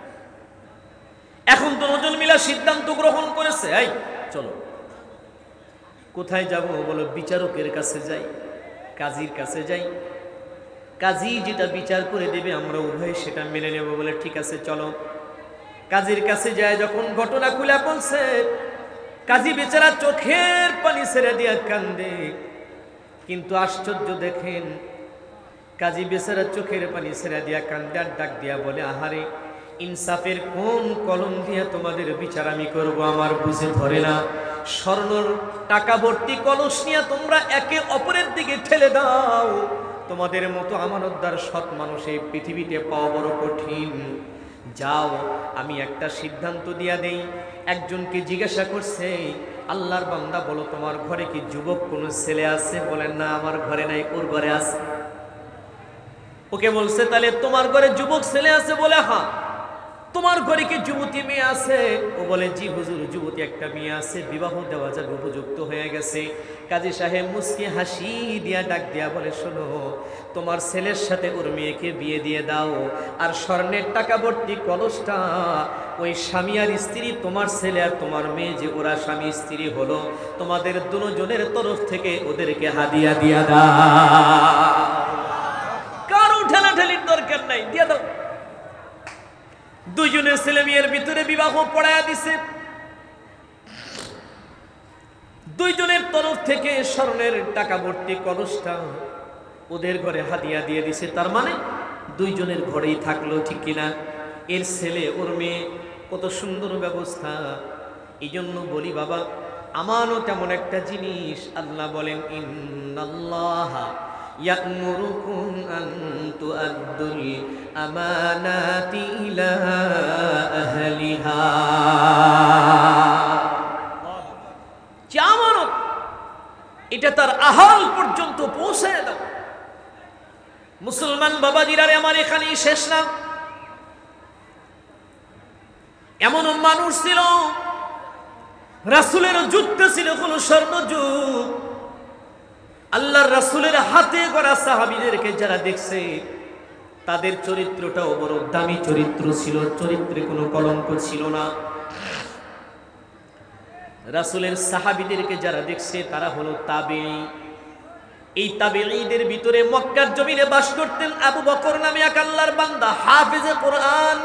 এখন দোনোজন মিলা সিদ্ধান্ত গ্রহণ করেছে, এই চলো কোথায় যাব? বলো বিচারকের কাছে যাই, কাজীর কাছে যাই, কাজী যেটা বিচার করে দেবে আমরা উভয় সেটা মেনে নেব। বলে ঠিক আছে চলো। কাজীর কাছে যায়, যখন ঘটনা খুলে বলছে, কাজী বেচারা চোখের পানি ছেড়ে দিয়া কান্দে। কিন্তু আশ্চর্য দেখেন, কাজী বেচারা চোখের পানি ছেড়ে দিয়া কান্দে আর ডাক দিয়া বলে, আহারে ইনসাফের কোন কলম দিয়া তোমাদের বিচার আমি করবো আমার বুঝে ধরে না। স্বর্ণর টাকা ভর্তি কলস নিয়ে তোমরা একে অপরের দিকে ঠেলে দাও, তোমাদের মতো আমানতদার সৎ মানুষ এই পৃথিবীতে পাওয়া বড় কঠিন। যাও আমি একটা সিদ্ধান্ত দিয়া দেই। একজনকে জিজ্ঞাসা করছে, আল্লাহর বান্দা বলো তোমার ঘরে কি যুবক কোনো ছেলে আছে? বলেন না আমার ঘরে নাই, ওর ঘরে আছে। ওকে বলছে তাহলে তোমার ঘরে যুবক ছেলে আছে? বলে হ্যাঁ। তোমার ঘরে কি যুবতী মেয়ে আছে? ও বলে জি হুজুর, যুবতী একটা মেয়ে আছে, বিবাহ দেওয়া যাবে, উপযুক্ত হয়ে গেছে। কাজী সাহেব মুস্কি হাসি দিয়া ডাক দিয়া বলে, শোনো তোমার ছেলের সাথে ওর মেয়েকে বিয়ে দিয়ে দাও, আর স্বর্ণের টাকা ভর্তি কলসটা ওই স্বামী আর স্ত্রী, তোমার ছেলে আর তোমার মেয়ে যে ওরা স্বামী স্ত্রী হলো, তোমাদের দুজনের তরফ থেকে ওদেরকে হাদিয়া দিয়া দাও। কারো ঠেলাঠেলির দরকার নাই, দিয়া দাও। দুইজনের ছেলে মেয়ের ভিতরে বিবাহ পড়ায়া দিছে। দুইজনের তরফ থেকে স্বর্ণের টাকা ভর্তি কলসটা ওদের ঘরে হাদিয়া দিয়ে দিছে। তার মানে দুইজনের ঘরেই থাকলো, ঠিক কিনা? এর ছেলে ওর মেয়ে, কত সুন্দর ব্যবস্থা। এই জন্য বলি বাবা, আমানত এমন একটা জিনিস, আল্লাহ বলেন ইন্নাল্লাহা ইয়া'মুরুকুম আন তুআদ্দুল আমানাতি ইলা আহলিহা। যে আমানত এটা তার আহাল পর্যন্ত পৌঁছায় দাও। মুসলমান বাবাজিরা আমার এখানেই শেষ না। এমন মানুষ ছিল, রাসূলের যুগটা ছিল কোন স্বর্ণ যুগ। আল্লাহর রাসূলের হাতে গড়া সাহাবীদেরকে যারা দেখছে তাদের চরিত্রটাও বড় দামি চরিত্র ছিল, চরিত্রে কোনো কলঙ্ক ছিল না। রাসূলের সাহাবীদেরকে যারা দেখছে তারা হলো তাবেঈ। এই তাবেঈদের ভিতরে মক্কার জমিনে বাস করতেন আবু বকর নামে এক আল্লাহর বান্দা, হাফেজে কোরআন।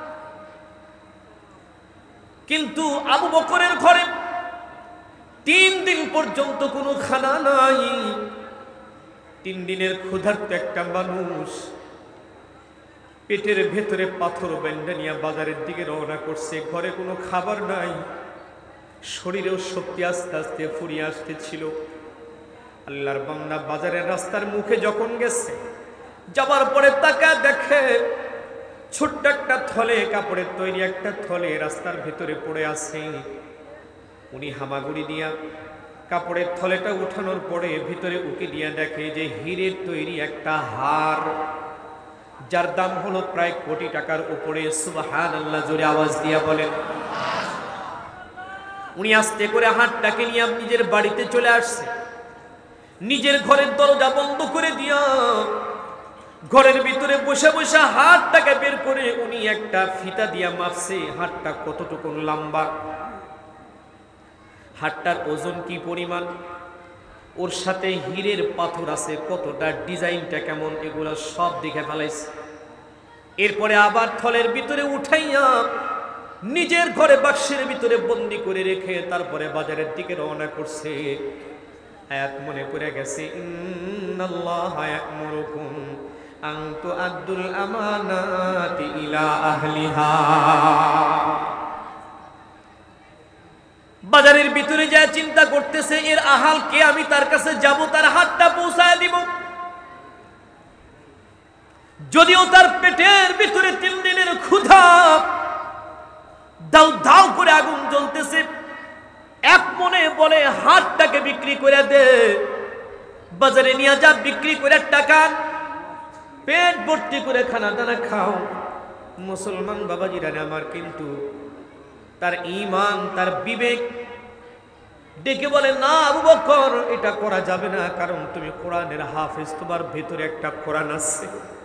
কিন্তু আবু বকরের ঘরে তিন দিন পর্যন্ত কোনো খানা নাই। তিন দিনের ক্ষুধার্ত একটা মানুষ পেটের ভেতরে পাথর বেঁধে নিয়ে বাজারের দিকে রওনা করছে। ঘরে কোনো খাবার নাই, শরীরেও শক্তি আস্তে আস্তে ফুরিয়ে আসতেছিল। আল্লাহর বান্দা বাজারের রাস্তার মুখে যখন গেছে, যাবার পরে তাকা দেখে ছোট্ট একটা থলে, কাপড়ের তৈরি একটা থলে রাস্তার ভেতরে পড়ে আছে। উনি হামাগুড়ি দিয়া কাপড়ের থলেটা উঠানোর পরে ভিতরে উকি দিয়া দেখে যে হীরের তৈরি একটা হার, যার দাম হলো প্রায় কোটি টাকার উপরে। সুবহানাল্লাহ, জোরে আওয়াজ দিয়া বলেন। উনি আস্তে করে হাতটাকে নিয়ে নিজের বাড়িতে চলে আসছে। নিজের ঘরের দরজা বন্ধ করে দিয়া ঘরের ভিতরে বসে বসে হাতটাকে বের করে উনি একটা ফিতা দিয়া মাপছে হাতটা কতটুকু লম্বা, হাতটার ওজন কি পরিমাণ, ওর সাথে হীরের পাথর আছে কতটা, ডিজাইনটা কেমন, এগুলো সব দেখে ফেলাইছে। এরপরে আবার থলের ভিতরে উঠাইয়া নিজের ঘরে বাক্সের ভিতরে বন্দি করে রেখে তারপরে বাজারের দিকে রওনা করছে। আয়াত মনে পড়ে গেছে, ইন্নাল্লাহা ইয়া'মুরুকুম আন তু'আদ্দুল আমানাতি ইলা আহলিহা। বাজারের ভিতরে যা চিন্তা করতেছে, এর আহাল কে, আমি তার কাছে যাব, তার হাতটা পৌঁছায় দিব। যদিও তার পেটের ভিতরে তিন দিনের ক্ষুধা, দাউ দাউ করে আগুন জ্বলতেছে, এক মনে বলে হাতটাকে বিক্রি করে দে, বাজারে নিয়ে যা, বিক্রি করে টাকা পেট ভর্তি করে খানা দানা খাও। মুসলমান বাবাজিরা আমার, কিন্তু তার ঈমান, তার বিবেক ডেকে বলে, না আবু বকর, এটা করা যাবে না, কারণ তুমি কোরআনের হাফেজ, তোমার ভেতরে একটা কোরআন আছে,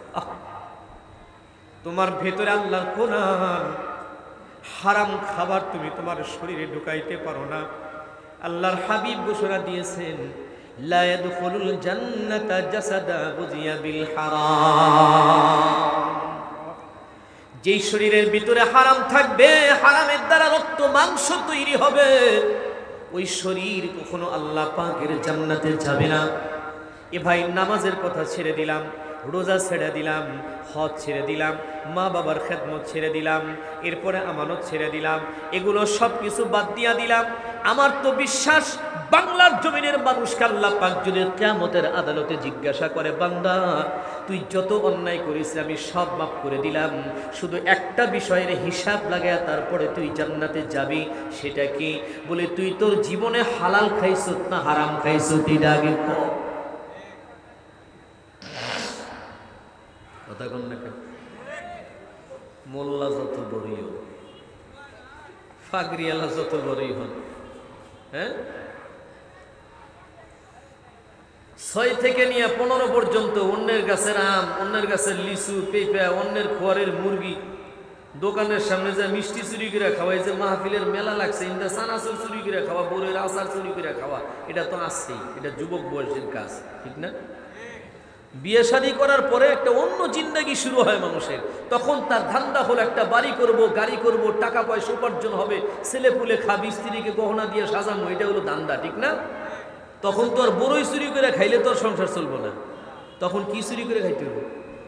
তোমার ভেতরে আল্লাহর কোরআন। হারাম খাবার তুমি তোমার শরীরে ঢুকাইতে পারো না। আল্লাহর হাবিব ঘোষণা দিয়েছেন, লা ইয়াদখুলুল জান্নাতা জাসাদা বুজিয়া বিল হারাম। যেই শরীরের ভিতরে হারাম থাকবে, হারামের দ্বারা রক্ত মাংস তৈরি হবে, ওই শরীর কখনো আল্লাহ পাকের জান্নাতে যাবে না। এ ভাই, নামাজের কথা ছেড়ে দিলাম, রোজা ছেড়ে দিলাম, হজ ছেড়ে দিলাম, মা বাবার খেদমত ছেড়ে দিলাম, এরপরে আমানত ছেড়ে দিলাম, এগুলো সব কিছু বাদ দিয়া দিলাম। আমার তো বিশ্বাস, বাংলার জমিনের মানুষকে আল্লাহ পাক যদি কিয়ামতের আদালতে জিজ্ঞাসা করে, বান্দা তুই যত অন্যায় করিস আমি সব মাফ করে দিলাম, শুধু একটা বিষয়ের হিসাব লাগায় তারপরে তুই জান্নাতে যাবি। সেটা কি? বলে, তুই তোর জীবনে হালাল খাইছত না হারাম খাইছত, এটা আগে ক। কথা কন না কেন? মোল্লা যত বড়ই হন, ফাগরিয়ালা যত বড়ই হন, হ্যাঁ, ছয় থেকে নিয়ে পনেরো পর্যন্ত অন্যের গাছের আম, অন্যের গাছের লিচু, পেঁপা, অন্যের খোয়ারের মুরগি, দোকানের সামনে যে মিষ্টি চুরি করে খাওয়া, যে মাহফিলের মেলা লাগছে, ইন্দা চানাচুর চুরি করে খাওয়া, বড়ের আচার চুরি করে খাওয়া, এটা তো আসছেই, এটা যুবক বয়সের কাজ, ঠিক না? বিয়ে শাদী করার পরে একটা অন্য জিন্দেগি শুরু হয় মানুষের, তখন তার ধান্দা হলো একটা বাড়ি করব, গাড়ি করব, টাকা পয়সা উপার্জন হবে, ছেলে পুলে খাবি, স্ত্রীকে গহনা দিয়ে সাজানো, এটা হলো ধান্দা, ঠিক না? তখন তো আর বড়ই চুরি করে খাইলে তো আর সংসার চলবো না, তখন কি চুরি করে খাইতে হবে?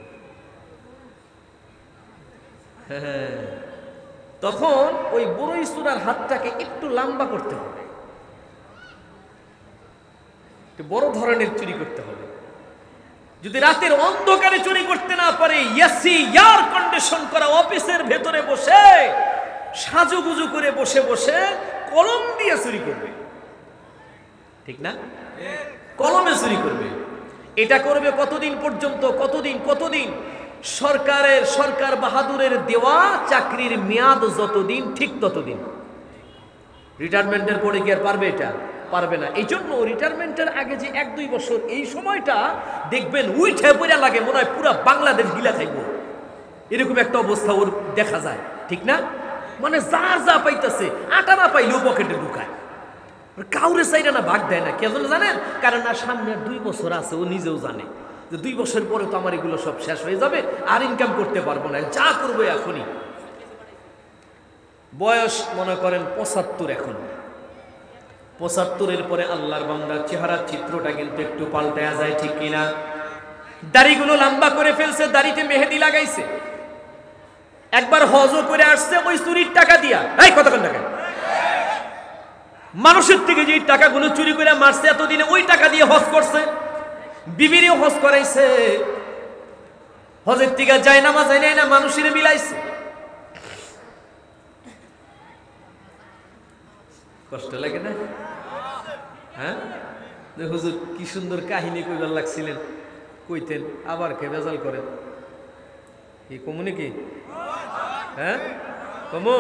হ্যাঁ, তখন ওই বড়ই চুরার হাতটাকে একটু লম্বা করতে হবে, একটু বড় ধরনের চুরি করতে হবে। যদি রাতের অন্ধকারে চুরি করতে না পারে, এসি এয়ার কন্ডিশন করা অফিসের ভেতরে বসে সাজুগুজু করে বসে বসে কলম দিয়ে চুরি করবে, ঠিক না? কলমে চুরি করবে। এটা করবে কতদিন পর্যন্ত? কতদিন কতদিন? সরকারের সরকার বাহাদুরের দেওয়া চাকরির মেয়াদ যতদিন ঠিক ততদিন। রিটায়ারমেন্টের পরে কি আর পারবে? এটা পারবে না। এই জন্য রিটায়ারমেন্টের আগে যে এক দুই বছর এই সময়টা দেখবেন উইঠে পড়া লাগে, মনে হয় পুরা বাংলাদেশ গিলা থাকবো, এরকম একটা অবস্থা ওর দেখা যায়, ঠিক না? মানে যার যা পাইতেছে, আটা না পাইলেও পকেটে ঢুকায়, কাউরে চাইরা না ভাগ দেয় না। কেন জানেন? কারণ না, সামনে দুই বছর আছে, ও নিজেও জানে যে দুই বছর পরে তো আমার এগুলো সব শেষ হয়ে যাবে, আর ইনকাম করতে পারবো না, যা করবো এখনই। বয়স মনে করেন পঁচাত্তর, এখন পঁচাত্তরের পরে আল্লাহর বান্দার চেহারার চিত্রটা কিন্তু একটু পাল্টায়া যায়, ঠিক কিনা? দাড়িগুলো লম্বা করে ফেলছে, দাড়িতে মেহেদি লাগাইছে, একবার হজও করে আসছে ওই চুরির টাকা দিয়া। এই কতক্ষণ টাকা মানুষের থেকে যে টাকাগুলো চুরি করে মারছে এতদিনে, ওই টাকা দিয়ে হজ করছে, বিবিরেও হজ করাইছে, হজের থেকে যায় নামাজ যায় নাই না মানুষের বিলাইছে। কষ্ট লাগে না? হ্যাঁ, হুজুর কি সুন্দর কাহিনী কইবার লাগছিলেন, কইতেন আবার কে বেজাল করেন। কি কমুনি কি? হ্যাঁ কমু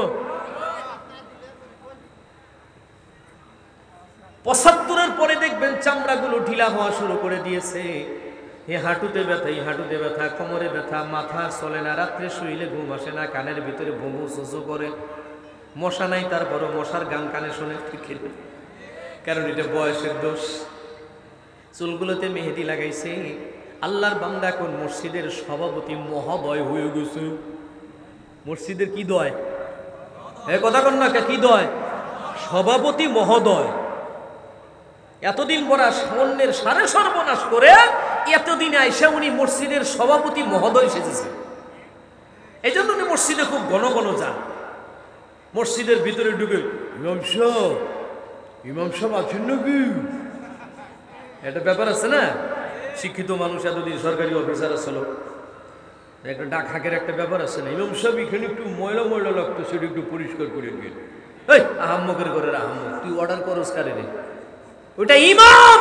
পঁচাত্তরের পরে দেখবেন চামড়াগুলো ঢিলা হওয়া শুরু করে দিয়েছে। এই হাঁটুতে ব্যথা, এই হাঁটুতে ব্যথা, কোমরে ব্যথা, মাথা চলে না, রাত্রে শুইলে ঘুম আসে না, কানের ভিতরে ভুমু সুসু করে, মশা নাই তারপরও মশার গান কানে শোনে, ঠিক না? কারণ এটা বয়সের দোষ। চুলগুলোতে মেহেদি লাগাইছে। আল্লাহর বান্দা কোন মসজিদের সভাপতি মহোদয় হয়ে গেছে। মসজিদের কি দয়? এ কথা কন না, কি দয়? সভাপতি মহোদয়। এতদিন বড়া সামনের সারে সর্বনাশ করে এতদিন আইসা উনি মসজিদের সভাপতি মহোদয় সেজেছে। এই জন্য উনি মসজিদে খুব ঘন ঘন যান। মসজিদের ভিতরে ঢুকে ইমাম সাহেব, ইমাম সাহেব আছেন নাকি? একটা ব্যাপার আছে না, শিক্ষিত মানুষ এতদিন সরকারি অফিসার আসলো, একটা ডাক হাকের একটা ব্যাপার আছে না, ইমাম সাহেব এখানে একটু ময়লা ময়লা লাগতো, সেটা একটু পরিষ্কার করে গেল। এই আহাম্মকের করে আহাম্মক, তুই অর্ডার করস কারে রে? ওটা ইমাম,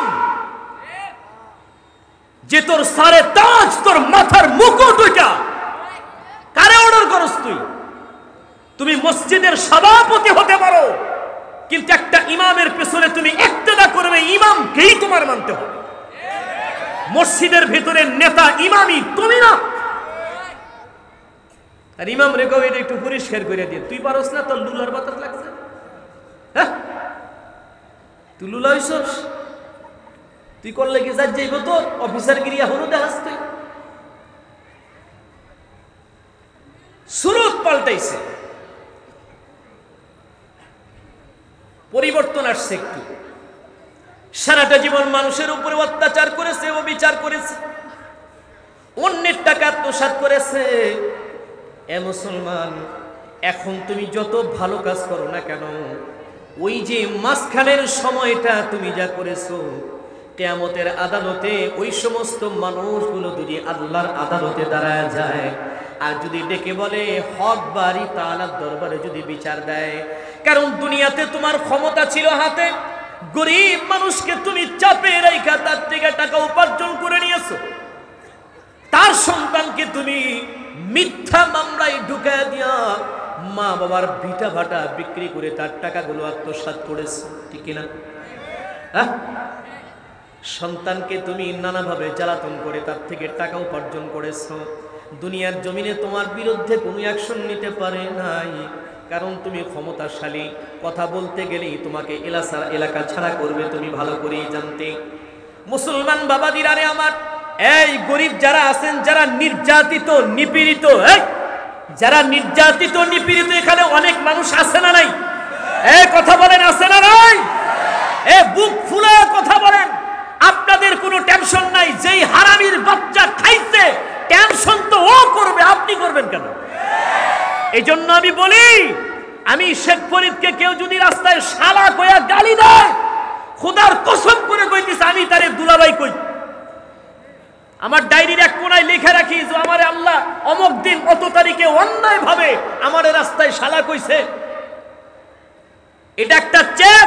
যে তোর সারে তাজ, তোর মাথার মুকুট, ওইটা কারে অর্ডার করস তুই? তুমি মসজিদের সভাপতি হতে পারো, কিন্তু একটা ইমামের পেছনে তুমি ইক্তেদা করবে, ইমামকেই তোমার মানতে হবে। মসজিদের ভিতরে নেতা ইমামই, তুমি না। আর ইমাম রেখো এটা একটু পরিষ্কার করে দিয়ে, তুই পারস না? তোর লুলার বাতাস লাগছে, হ্যাঁ? তুই লুলা হইছস, তুই করলে কি যার যাইব তোর অফিসার গিরি এখনো দেখাস তুই। সুরত পাল্টাইছে, পরিবর্তন আসছে একটু। সারাটা জীবন মানুষের উপরে অত্যাচার করেছে, ও বিচার করেছে, অন্যের টাকা আত্মসাৎ করেছে। এ মুসলমান, এখন তুমি যত ভালো কাজ করো না কেন, ওই যে মাঝখানের সময়টা তুমি যা করেছো, কিয়ামতের আদালতে ওই সমস্ত মানুষগুলো যদি আল্লাহর আদালতে দাঁড়ায় যায়, আর যদি ডেকে বলে হক বাড়ি তাআলার দরবারে যদি বিচার দেয়, কারণ দুনিয়াতে তোমার ক্ষমতা ছিল হাতে, গরিব মানুষকে তুমি চাপে রেখা তার থেকে টাকা উপার্জন করে নিয়েছো, তার সন্তানকে তুমি মিথ্যা মামলায় ঢুকায় দিয়া মা বাবার ভিটা ভাটা বিক্রি করে তার টাকাগুলো আত্মসাৎ করেছে, ঠিক না? হ্যাঁ, সন্তানকে তুমি নানাভাবে জ্বালাতন করে তার থেকে টাকা উপার্জন করেছো। দুনিয়ার জমিনে তোমার বিরুদ্ধে কোনো অ্যাকশন নিতে পারে নাই, কারণ তুমি ক্ষমতাশালী, কথা বলতে গেলেই তোমাকে এলাকা এলাকা ছাড়া করবে, তুমি ভালো করেই জানতে। মুসলমান বাবাদিরা রে আমার, এই গরিব যারা আছেন, যারা নির্যাতিত নিপীড়িত, এই যারা নির্যাতিত নিপীড়িত, এখানে অনেক মানুষ আছে না নাই? এই কথা বলেন, আছে না নাই? এ বুক ফুলে কথা বলেন। আপনাদের কোনো টেনশন নাই, যেই হারামির বাচ্চা খাইছে টেনশন তো ও করবে, আপনি করবেন কেন? এই জন্য আমি বলি, আমি শেখ ফরিদকে কেউ যদি রাস্তায় শালা কইয়া গালি দেয়, খোদার কসম করে কইতেছে আমি তারে দুলাভাই কই। আমার ডায়েরির এক কোনায় লিখে রাখি যে আমার আল্লাহ অমুক দিন অত তারিখে অন্যায় ভাবে আমার রাস্তায় শালা কইছে। এটা একটা চেক,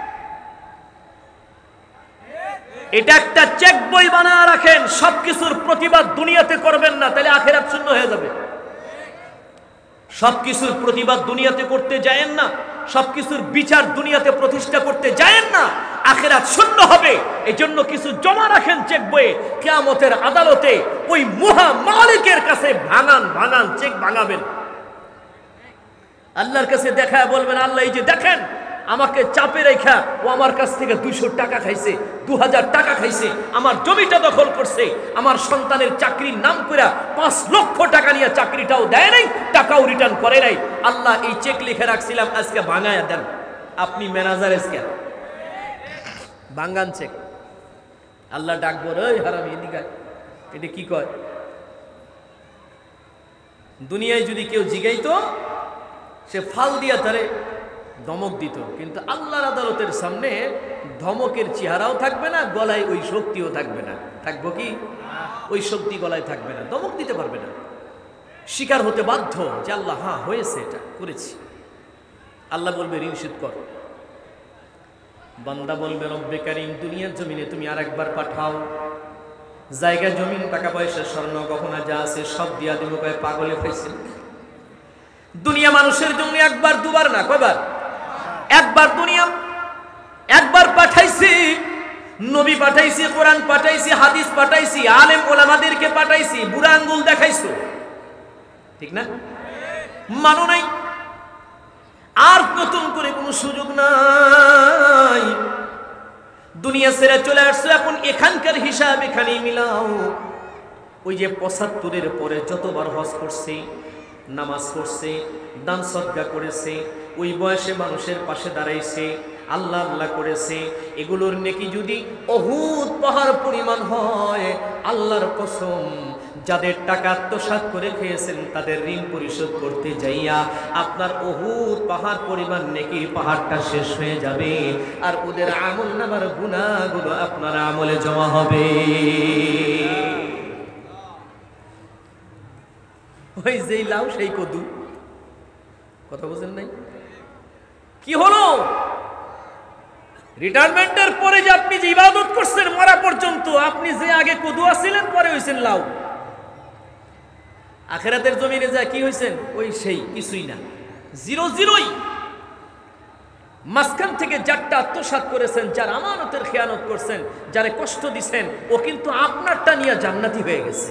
এটা একটা চেক বই বানায় রাখেন। সবকিছুর প্রতিবাদ দুনিয়াতে করবেন না, তাহলে আখিরাত শূন্য হয়ে যাবে। সবকিছুর প্রতিবাদ দুনিয়াতে করতে যায়েন না, সবকিছুর বিচার দুনিয়াতে প্রতিষ্ঠা করতে যায়েন না, আখিরাত শূন্য হবে। এই জন্য কিছু জমা রাখেন চেক বইয়ে, কিয়ামতের আদালতে ওই মহা মালিকের কাছে ভাঙান ভাঙান চেক ভাঙাবেন, আল্লাহর কাছে দেখায় বলবেন আল্লাহ এই যে দেখেন আমাকে চাপে রেখা ও আমার কাছ থেকে দুইশো টাকা খাইছে, দু হাজার টাকা খাইছে, আমার জমিটা দখল করছে, আমার সন্তানের চাকরির নাম করে পাঁচ লক্ষ টাকা নিয়ে চাকরিটাও দেয় নাই, টাকাও রিটার্ন করে নাই। আল্লাহ এই চেক লিখে রাখছিলাম, আজকে ভাঙায়া দেন। আপনি ম্যানেজার, আজকে বাঙ্গান চেক। আল্লাহ ডাকবো, এই হারামি এদিকে আয়। এটা কি কয়? দুনিয়ায় যদি কেউ জিগাইতো সে ফাল দিয়া তারে ধমক দিত, কিন্তু আল্লাহর আদালতের সামনে ধমকের চেহারাও থাকবে না, গলায় ওই শক্তিও থাকবে না। থাকবো কি? ওই শক্তি গলায় থাকবে না, ধমক দিতে পারবে না। স্বীকার হতে বাধ্য যে আল্লাহ হ্যাঁ হয়েছে, এটা করেছি। আল্লাহ বলবে ঋণ শোধ কর। বান্দা বলবে রব্বে কারীম, দুনিয়ার জমিনে তুমি আর একবার পাঠাও, জায়গা জমিন টাকা পয়সা স্বর্ণ গহনা যা আছে সব দিয়া দিব। কয় পাগলে ফেসে, দুনিয়া মানুষের জন্য একবার দুবার না, কয়বার? একবার। দুনিয়া একবার পাঠাইছি, নবী পাঠাইছি, কোরআন পাঠাইছি, হাদিস পাঠাইছি, আলেম ওলামাদেরকে পাঠাইছি, বুড়া আঙ্গুল দেখাইছো, ঠিক না? মানো নাই, আর নতুন করে কোনো সুযোগ নাই। দুনিয়া ছেড়ে চলে আসছো, এখন এখানকার হিসাব এখানেই মিলাও। ওই যে পঁচাত্তরের পরে যতবার হজ করছে, নামাজ পড়ছে, দান সদকা করেছে, ওই বয়সে মানুষের পাশে দাঁড়াইছে, আল্লাহ আল্লাহ করেছে, এগুলোর নেকি যদি অহুত পাহাড় পরিমাণ হয়, আল্লাহর কসম, যাদের টাকা আত্মসাৎ করে খেয়েছেন তাদের ঋণ পরিশোধ করতে যাইয়া আপনার অহুত পাহাড় পরিমাণ নেকির পাহাড়টা শেষ হয়ে যাবে, আর ওদের আমল নামার গুনাহগুলো আপনার আমলে জমা হবে। ওই যেই লাউ সেই কদু, কথা বুঝেন নাই? কি হলো? রিটায়ারমেন্টের পরে যে আপনি যে ইবাদত করছেন মরা পর্যন্ত, আপনি যে আগে কদু আছিলেন পরে হইছেন লাউ। আখিরাতের জমিনে যা কি হইছেন ওই সেই কিছুই না, জিরো জিরোই। মাঝখান থেকে যারটা আত্মসাৎ করেছেন, যার আমানতের খেয়ানত করছেন, যারে কষ্ট দিছেন, ও কিন্তু আপনারটা নিয়ে জান্নাতি হয়ে গেছে।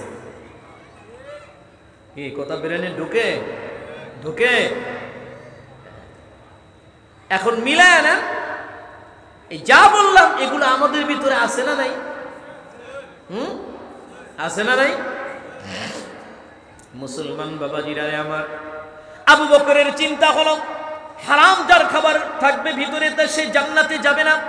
এই কথা বেরেনে ঢুকে ঢুকে এখন মিলায় না। এই যা বললাম এগুলো আমাদের ভিতরে আছে না নাই? হুম, আছে না নাই? মুসলমান বাবাজিরা আমার, আবু বকরের চিন্তা হলো হারাম যার খাবার থাকবে ভিতরে তা সে জান্নাতে যাবে না।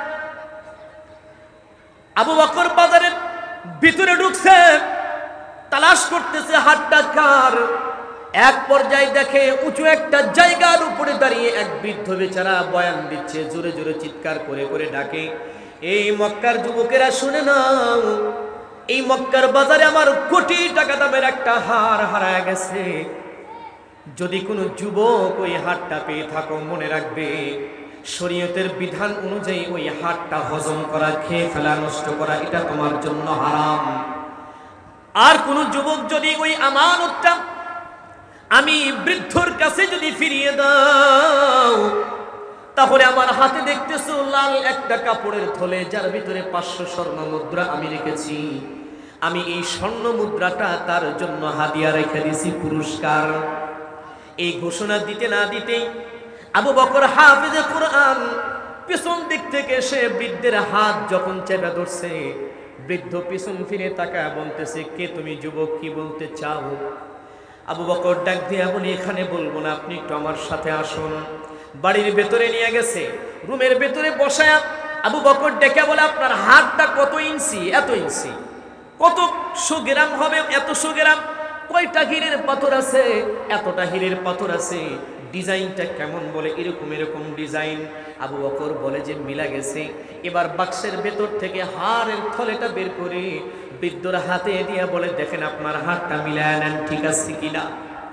আবু বকর বাজারের ভিতরে ঢুকছে, তালাশ করতেছে হাতটা কার। এক পর্যায়ে দেখে উঁচু একটা জায়গার উপরে দাঁড়িয়ে এক বৃদ্ধ বেচারা বয়ান দিচ্ছে, জোরে জোরে চিৎকার করে করে ডাকে, এই মক্কার যুবকেরা শুনে নাও, এই মক্কার বাজারে আমার কোটি টাকা দামের একটা হার হারায় গেছে। যদি কোনো যুবক ওই হারটা পেয়ে থাকো, মনে রাখবে শরীয়তের বিধান অনুযায়ী ওই হারটা হজম করা, খেয়ে ফেলা, নষ্ট করা এটা তোমার জন্য হারাম। আর কোন যুবক যদি ওই আমানতটা আমি বৃদ্ধর কাছে যদি ফিরিয়ে দাও, তাহলে আমার হাতে দেখতেছো লাল একটা কাপড়ের থলে, যার ভিতরে পাঁচশো স্বর্ণ মুদ্রা আমি রেখেছি। আমি এই স্বর্ণ মুদ্রাটা তার জন্য হাদিয়া রেখে দিছি, পুরস্কার। এই ঘোষণা দিতে না দিতেই আবু বকর হাফেজে কোরআন পিছন দিক থেকে সে বৃদ্ধের হাত যখন চেপে ধরছে, বৃদ্ধ পিছন ফিরে তাকায় বলতেছে, কে তুমি যুবক, কি বলতে চাও? আবু বকর ডাক দিয়া বলে, এখানে বলবো না, আপনি একটু আমার সাথে আসুন। বাড়ির ভেতরে নিয়ে গেছে, রুমের ভেতরে বসায় আবু বকর ডেকে বলে, আপনার হাতটা কত ইঞ্চি? এত ইঞ্চি। কত শো গ্রাম হবে? এতশো গ্রাম। কয়টা হীরের পাথর আছে? এতটা হীরের পাথর আছে। ডিজাইনটা কেমন? বলে এরকম এরকম ডিজাইন। আবু বকর বলে যে মিলা গেছে। এবার বাক্সের ভেতর থেকে হাড়ের থলেটা বের করে বৃদ্ধর হাতে দিয়ে বলে, দেখেন আপনার হাতটা মিলায় নেন, ঠিক আছে কিনা।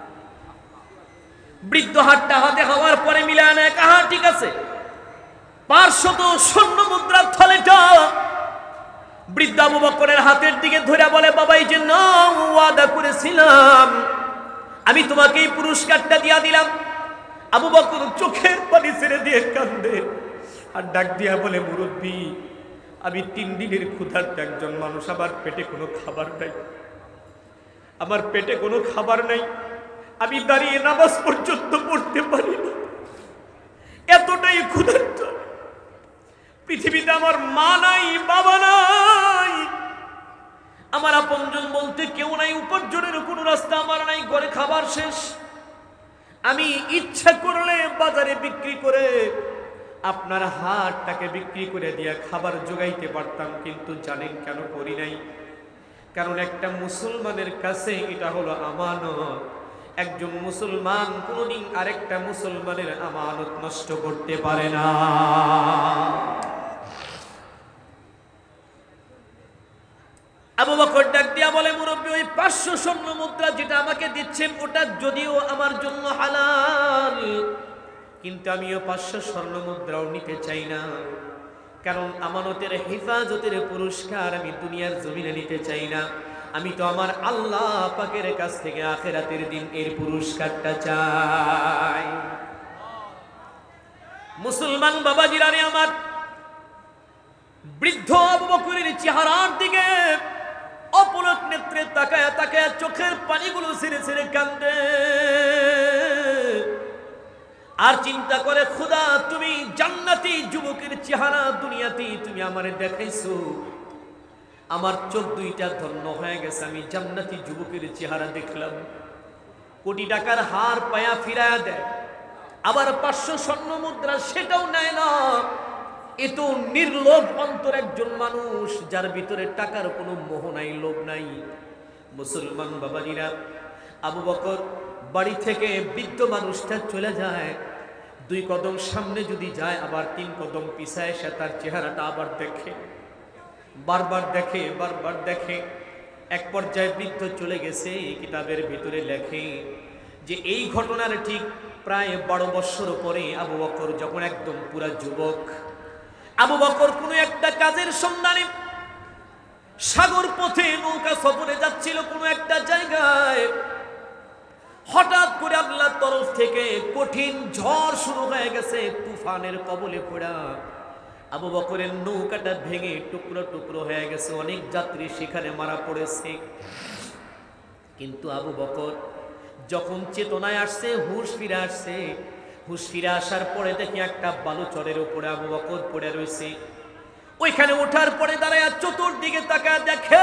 বৃদ্ধ হাতটা হাতে হওয়ার পরে মিলায় নেয়, হ্যাঁ ঠিক আছে। পাঁচশত স্বর্ণ মুদ্রার থলেটা বৃদ্ধ আবু বকরের হাতের দিকে ধরে বলে, বাবা এই যে নাম ওয়াদা করেছিলাম, আমি তোমাকে এই পুরস্কারটা দিয়া দিলাম। আবু বকর চোখের পানি ছেড়ে দিয়ে কান্দে আর ডাক দিয়া বলে, মুরব্বী, আমি তিন দিনের ক্ষুধার্ত একজন মানুষ, আমার পেটে কোনো খাবার নাই, আমার পেটে কোনো খাবার নাই, আমি দাঁড়িয়ে নামাজ পর্যন্ত পড়তে পারি না, এতটাই ক্ষুধার্ত। পৃথিবীতে আমার মা নাই, বাবা নাই, আমার আপনজন বলতে কেউ নাই, উপার্জনের কোনো রাস্তা আমার নাই, ঘরে খাবার শেষ। আমি ইচ্ছা করলে বাজারে বিক্রি করে আপনার হাতটাকে বিক্রি করে দিয়ে খাবার জোগাইতে পারতাম, কিন্তু জানেন কেন করি নাই? কারণ একটা মুসলমানের কাছে এটা হলো আমানত। একজন মুসলমান কোনদিন আরেকটা মুসলমানের আমানত নষ্ট করতে পারে না। আবু বকর ডাক দিয়া বলে, মুরব্বী, ওই পাঁচশো স্বর্ণ মুদ্রা যেটা আমাকে দিচ্ছেন ওটা যদিও আমার জন্য হালাল, কিন্তু আমিও পাঁচশো স্বর্ণ মুদ্রাও নিতে চাই না। কারণ আমানতের হেফাজতের পুরস্কার আমি দুনিয়ার জমিনে নিতে চাই না। আমি তো আমার আল্লাহ পাকের কাছ থেকে আখিরাতের দিন এর পুরস্কারটা চাই। মুসলমান বাবাজিরা রে আমার, বৃদ্ধ আবু বকরের চেহারার দিকে অপলক নেত্রে তাকায় তাকায় চোখের পানিগুলো ছেড়ে ছেড়ে কান্দে আর চিন্তা করে, খোদা তুমি জান্নাতি যুবকের চেহারা দুনিয়াতে তুমি আমারে দেখাইছো, আমার চোখ দুইটা ধন্য হয়ে গেছে, আমি জান্নাতি যুবকের চেহারা দেখলাম। কোটি টাকার হার পায়া ফিরায়া দেয়, আবার পাঁচশো স্বর্ণ মুদ্রা সেটাও নেয় না। এত নির্লোভ অন্তর একজন মানুষ, যার ভিতরে টাকার কোনো মোহ নাই, লোভ নাই। মুসলমান বাবাজিরা, আবু বকর বাড়ি থেকে বৃদ্ধ মানুষটা চলে যায়, দুই কদম সামনে যদি যায় আবার তিন কদম পিছায় এসে তার চেহারাটা আবার দেখে, বারবার দেখে, বারবার দেখে। এক পর্যায়ে বৃদ্ধ চলে গেছে। কিতাবের ভিতরে লেখে যে এই ঘটনার ঠিক প্রায় বারো বছর পরে আবু বকর যখন একদম পুরা যুবক, আবু বকর কোনো একটা কাজের সন্ধানে সাগর পথে নৌকা সফরে যাচ্ছিল কোনো একটা জায়গায়। হঠাৎ করে আল্লাহর তরফ থেকে কঠিন ঝড় শুরু হয়ে গেছে, তুফানের কবলে পড়া আবু বকরের নৌকাটা ভেঙে টুকরো টুকরো হয়ে গেছে, অনেক যাত্রী সেখানে মারা পড়েছে। কিন্তু আবু বকর যখন চেতনায় আসছে, হুঁশ ফিরে আসছে, হুঁশ ফিরে আসার পরে দেখি একটা বালুচরের উপরে আবু বকর পড়ে রয়েছে। ওইখানে ওঠার পরে দাঁড়ায় চতুর্দিকে তাকায় দেখে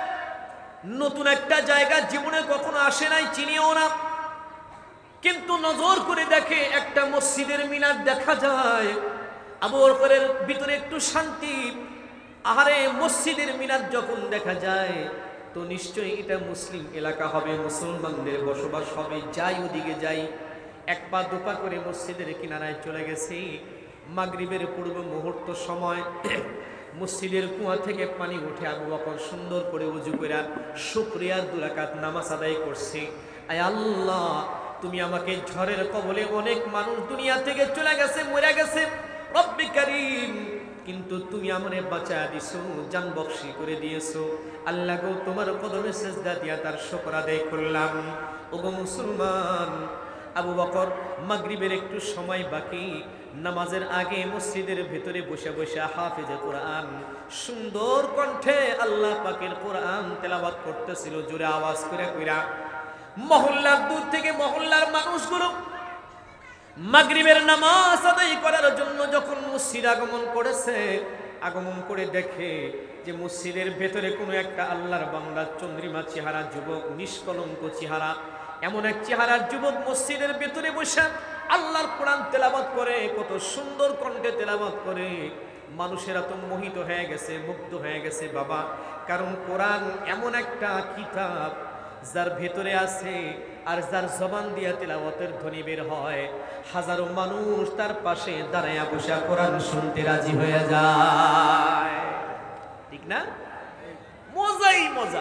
নতুন একটা জায়গা, জীবনে কখনো আসে নাই, চিনিও না, কিন্তু নজর করে দেখে একটা মসজিদের মিনার দেখা যায়। আবু বকরের ভিতরে একটু শান্তি। আহারে, মসজিদের মিনার যখন দেখা যায় তো নিশ্চয়ই এটা মুসলিম এলাকা হবে, মুসলমানদের বসবাস হবে। যাই ওদিকে যাই, এক পা দুপা করে মসজিদের কিনারায় চলে গেছে। মাগরিবের পূর্ব মুহূর্ত সময় মসজিদের কুয়া থেকে পানি উঠে আবু বকর সুন্দর করে উজু করে শুকরিয়ার দুই রাকাত নামাজ আদায় করছে। আয় আল্লাহ, তুমি আমাকে ঝড়ের কবলে, অনেক মানুষ দুনিয়া থেকে চলে গেছে, মরে গেছে রব্বে কারীম, কিন্তু তুমি আমারে বাঁচায়া দিছো, জান বখশি করে দিয়েছো। আল্লাহ গো, তোমার কদমে সিজদা দিয়া তার শুকর আদায় করলাম। ওগো মুসলমান, আবু বকর মাগরিবের একটু সময় বাকি, নামাজের আগে মসজিদের ভিতরে বসে বসে হাফেজে কোরআন সুন্দর কণ্ঠে আল্লাহ পাকের কোরআন তেলাওয়াত করতেছিল, জোরে আওয়াজ করে কইরা। মহল্লার দূর থেকে মহল্লার মানুষগুলো মাগরিবের নামাজ আদায় করার জন্য যখন মসজিদ আগমন করেছে, আগমন করে দেখে যে মসজিদের ভেতরে কোনো একটা আল্লাহর বান্দা, চন্দ্রিমা চেহারা যুবক, নিষ্কলঙ্ক চেহারা, এমন এক চেহারার যুবক মসজিদের ভেতরে বসে আল্লাহর কোরআন তেলাওয়াত করে, কত সুন্দর কণ্ঠে তেলাওয়াত করে। মানুষেরা তো মোহিত হয়ে গেছে, মুগ্ধ হয়ে গেছে বাবা, কারণ কোরআন এমন একটা কিতাব যার ভেতরে আছে আর যার জবান দিয়া তেলাওয়াতের ধ্বনি বের হয়, হাজারো মানুষ তার পাশে দাঁড়ায়া বসে কোরআন শুনতে রাজি হয়ে যায়। ঠিক না? মজাই মজা।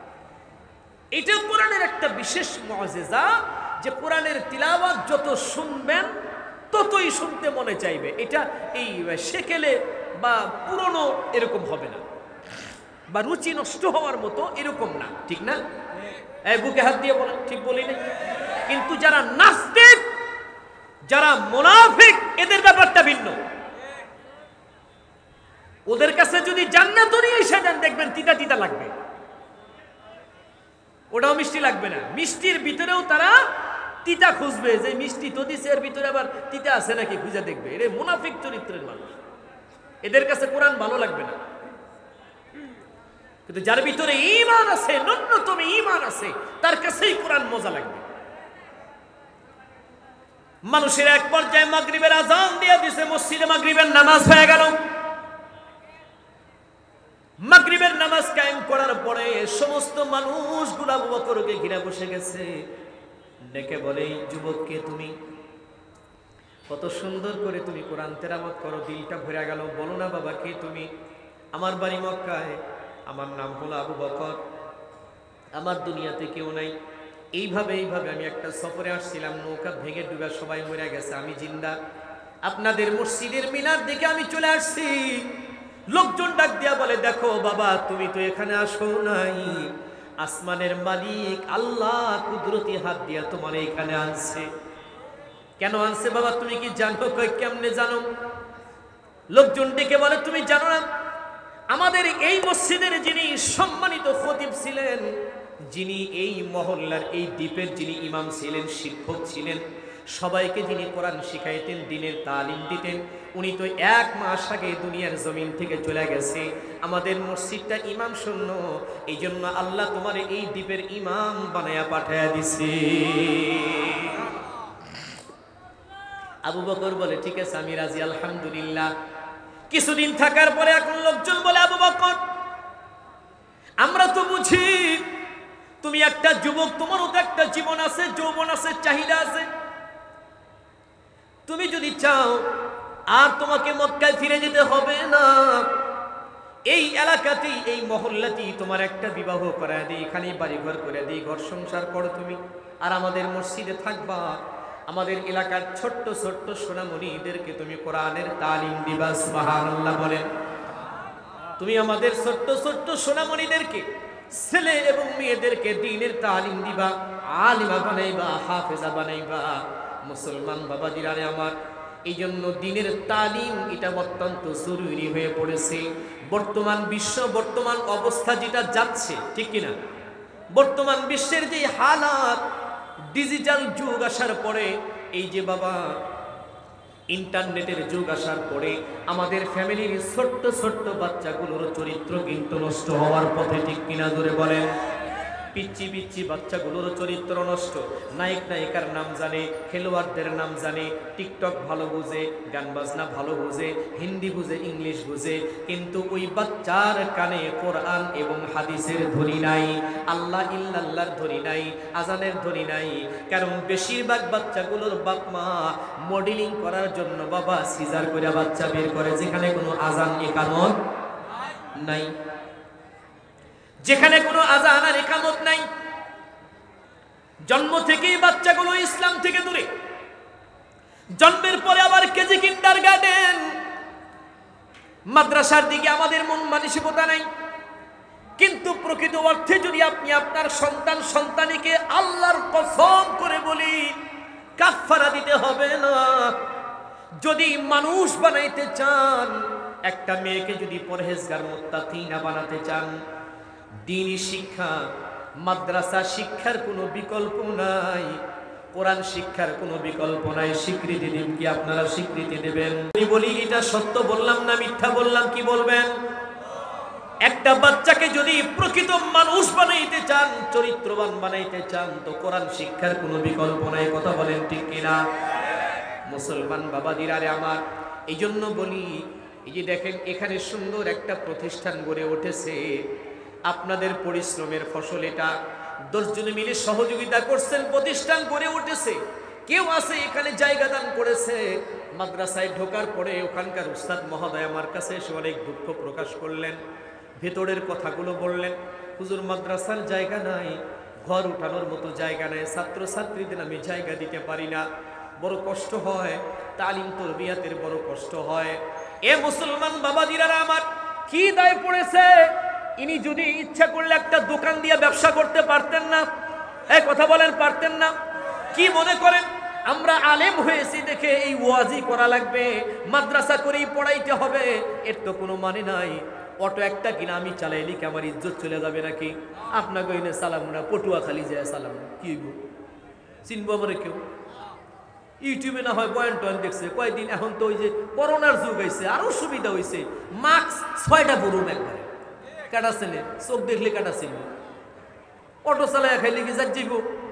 এটা কোরআনের একটা বিশেষ মুআজিজা যে কোরআনের তিলাওয়াত যত শুনবেন ততই শুনতে মনে চাইবে। এটা এই সেকেলে বা পুরনো এরকম হবে না, বা রুচি নষ্ট হওয়ার মতো এরকম না। ঠিক না? এই বুকে হাত দিয়ে বলেন, ঠিক বলি না? কিন্তু যারা নাস্তিক, যারা মুনাফিক, এদের ব্যাপারটা ভিন্ন। ওদের কাছে যদি জান্নাত নিয়ে এসে দেন, দেখবেন তিতা তিতা লাগবে, ওটাও মিষ্টি লাগবে না। মিষ্টির ভিতরেও তারা তিতা খুঁজবে, যে মিষ্টি তো দিছে, এর ভিতরে আবার তিতা আছে নাকি খুঁজে দেখবে। এর মুনাফিক চরিত্রের মানুষ, এদের কাছে কোরআন ভালো লাগবে না। কিন্তু যার ভিতরে ঈমান আছে, ন্যূনতম ঈমান আছে, তার কাছেই কোরআন মজা লাগবে। মানুষের এক পর্যায়ে মাগরিবের আজান দিয়ে দিছে, মসজিদে মাগরিবের নামাজ হয়ে গেল। মাগরিবের নামাজ কায়েম করার পরে সমস্ত মানুষগুলো আবু বকরকে ঘিরে বসে গেছে। ডেকে বলে, যুবককে তুমি কত সুন্দর করে তুমি কোরআন তেলাওয়াত করো, দিলটা ভরে গেল। বলো না বাবা কে তুমি? আমার বাড়ি মক্কায়, আমার নাম হলো আবু বকর, আমার দুনিয়াতে কেউ নাই। এইভাবে এইভাবে আমি একটা সফরে আসছিলাম, নৌকা ভেঙে ডুবে সবাই মরে গেছে, আমি জিন্দা। আপনাদের মসজিদের মিনার দিকে আমি চলে আসছি। লোকজন ডাক দিয়া বলে, দেখো বাবা তুমি তো এখানে আসো নাই, আসমানের মালিক আল্লাহ কুদরতি হাত দিয়া তোমার এখানে আনছে। কেন আনছে বাবা তুমি কি জানো? কই কেমনে জানো? লোকজন ডেকে বলে, তুমি জানো না আমাদের এই মসজিদের যিনি সম্মানিত খতিব ছিলেন, যিনি এই মহল্লার এই দ্বীপের যিনি ইমাম ছিলেন, শিক্ষক ছিলেন, সবাইকে যিনি কোরআন শিখাইতেন, দ্বীনের তালিম দিতেন, উনি তো এক মাস আগে দুনিয়ার জমিন থেকে চলে গেছে। আমাদের মসজিদটা ইমাম শূন্য, এই জন্য আল্লাহ তোমার এই দ্বীপের ইমাম বানায়া পাঠায়া দিছে। আবু বকর বলে, ঠিক আছে আমি রাজি, আলহামদুলিল্লাহ। কিছুদিন থাকার পরে এখন লোকজন বলে, আবু বকর আমরা তো বুঝি তুমি একটা যুবক, তোমারও তো একটা জীবন আছে, যৌবন আছে, চাহিদা আছে। তুমি যদি চাও আর তোমাকে মক্কায় ফিরে যেতে হবে না, এই এলাকাতেই এই মহল্লাতেই তোমার একটা বিবাহ করায় দিই, এখানেই বাড়িঘর করে দিই, ঘর সংসার করো তুমি, আর আমাদের মসজিদে থাকবা। আমাদের এলাকার ছোট্ট ছোট্ট সোনামণিদেরকে তুমি কোরআনের তালিম দিবা। সুবহানাল্লাহ বলেন। তুমি আমাদের ছোট্ট ছোট্ট সোনামণিদেরকে, ছেলে এবং মেয়েদেরকে দ্বীনের তালিম দিবা, আলিমা বানাইবা, হাফেজা বানাইবা। মুসলমান বাবাজিরা রে আমার, এই জন্য দ্বীনের তালিম এটা অত্যন্ত জরুরি হয়ে পড়েছে। বর্তমান বিশ্ব, বর্তমান অবস্থা যেটা যাচ্ছে, ঠিক কিনা? বর্তমান বিশ্বের যে হালাত, ডিজিটাল যুগ আসার পরে, এই যে বাবা ইন্টারনেটের যুগ আসার পরে আমাদের ফ্যামিলির ছোট্ট ছোট্ট বাচ্চাগুলোর চরিত্র কিন্তু নষ্ট হওয়ার পথে, ঠিক কিনা জোরে বলেন? পিচ্ছি পিচ্ছি বাচ্চাগুলোর চরিত্র নষ্ট। নায়ক নায়িকার নাম জানে, খেলোয়াড়দের নাম জানে, টিকটক ভালো বুঝে, গান বাজনা ভালো বুঝে, হিন্দি বুঝে, ইংলিশ বুঝে, কিন্তু ওই বাচ্চার কানে কোরআন এবং হাদিসের ধ্বনি নাই, আল্লাহ ইল্লাল্লাহর ধ্বনি নাই, আজানের ধ্বনি নাই। কারণ বেশিরভাগ বাচ্চাগুলোর বাপ মা মডেলিং করার জন্য বাবা সিজার করে বাচ্চা বের করে, যেখানে কোনো আজান ইকামত নাই, যেখানে কোনো আজান আর ইকামত নাই। জন্ম থেকেই বাচ্চাগুলো ইসলাম থেকে দূরে, জন্মের পরে আবার কেজি, কিন্ডারগার্টেন, মাদ্রাসার দিকে আমাদের মন মানসিকতা নাই। কিন্তু প্রকৃত অর্থে যদি আপনি আপনার সন্তান সন্তানীকে আল্লাহর কসম করে বলি, কাফারা দিতে হবে না। যদি মানুষ বানাইতে চান, একটা মেয়েকে যদি পরহেজগার মুত্তাকিনা বানাতে চান, দ্বীনি শিক্ষা, মাদ্রাসা শিক্ষার কোনো বিকল্প নাই, কোরআন শিক্ষার কোনো বিকল্প নাই। স্বীকৃতি দিন কি আপনারা স্বীকৃতি দেবেন? আমি বলি এটা সত্য বললাম না মিথ্যা বললাম, কি বলবেন? একটা বাচ্চাকে যদি প্রকৃত মানুষ বানাইতে চান, চরিত্রবান বানাইতে চান, তো কোরআন শিক্ষার কোনো বিকল্প নাই। কথা বলেন ঠিক কিনা? মুসলমান বাবাজিরা রে আমার, এই জন্য বলি, এই যে দেখেন এখানে সুন্দর একটা প্রতিষ্ঠান গড়ে উঠেছে, আপনাদের পরিশ্রমের ফসল এটা। দশজনে মিলে সহযোগিতা করছেন, প্রতিষ্ঠান গড়ে উঠেছে। কেউ আছে এখানে জায়গা দান করেছে। মাদ্রাসায় ঢোকার পরে ওখানকার উস্তাদ মহোদয় আমার কাছে এসে অনেক দুঃখ প্রকাশ করলেন, ভেতরের কথাগুলো বললেন। হুজুর মাদ্রাসার জায়গা নাই, ঘর উঠানোর মতো জায়গা নাই, ছাত্রছাত্রীদের আমি জায়গা দিতে পারি না, বড় কষ্ট হয়, তালিম তরবিয়াতের বড় কষ্ট হয়। এ মুসলমান বাবাজিরা আমার, কি দায় পড়েছে? ইনি যদি ইচ্ছা করলে একটা দোকান দিয়ে ব্যবসা করতে পারতেন না? এই কথা বলেন, পারতেন না? কি মনে করেন আমরা আলেম হয়েছি দেখে এই ওয়াজি করা লাগবে, মাদ্রাসা করেই পড়াইতে হবে? এর তো কোনো মানে নাই। অটো একটা কিনা আমি চালাইলি কি আমার ইজ্জত চলে যাবে নাকি? আপনাকে এনে সালাম না, পটুয়া খালি যায় সালাম, কি চিনবো আমরা কেউ? ইউটিউবে না হয় বয়ান টয়ান দেখছে কয়েকদিন। এখন তো ওই যে করোনার যুগ হয়েছে, আরো সুবিধা হয়েছে, মাস্ক ছয়টা পড়ুন একবারে, কাটা ছেলে চোখ দেখলে কাটা ছিল, অটো চালায় খাইলে কি যাক যাইব?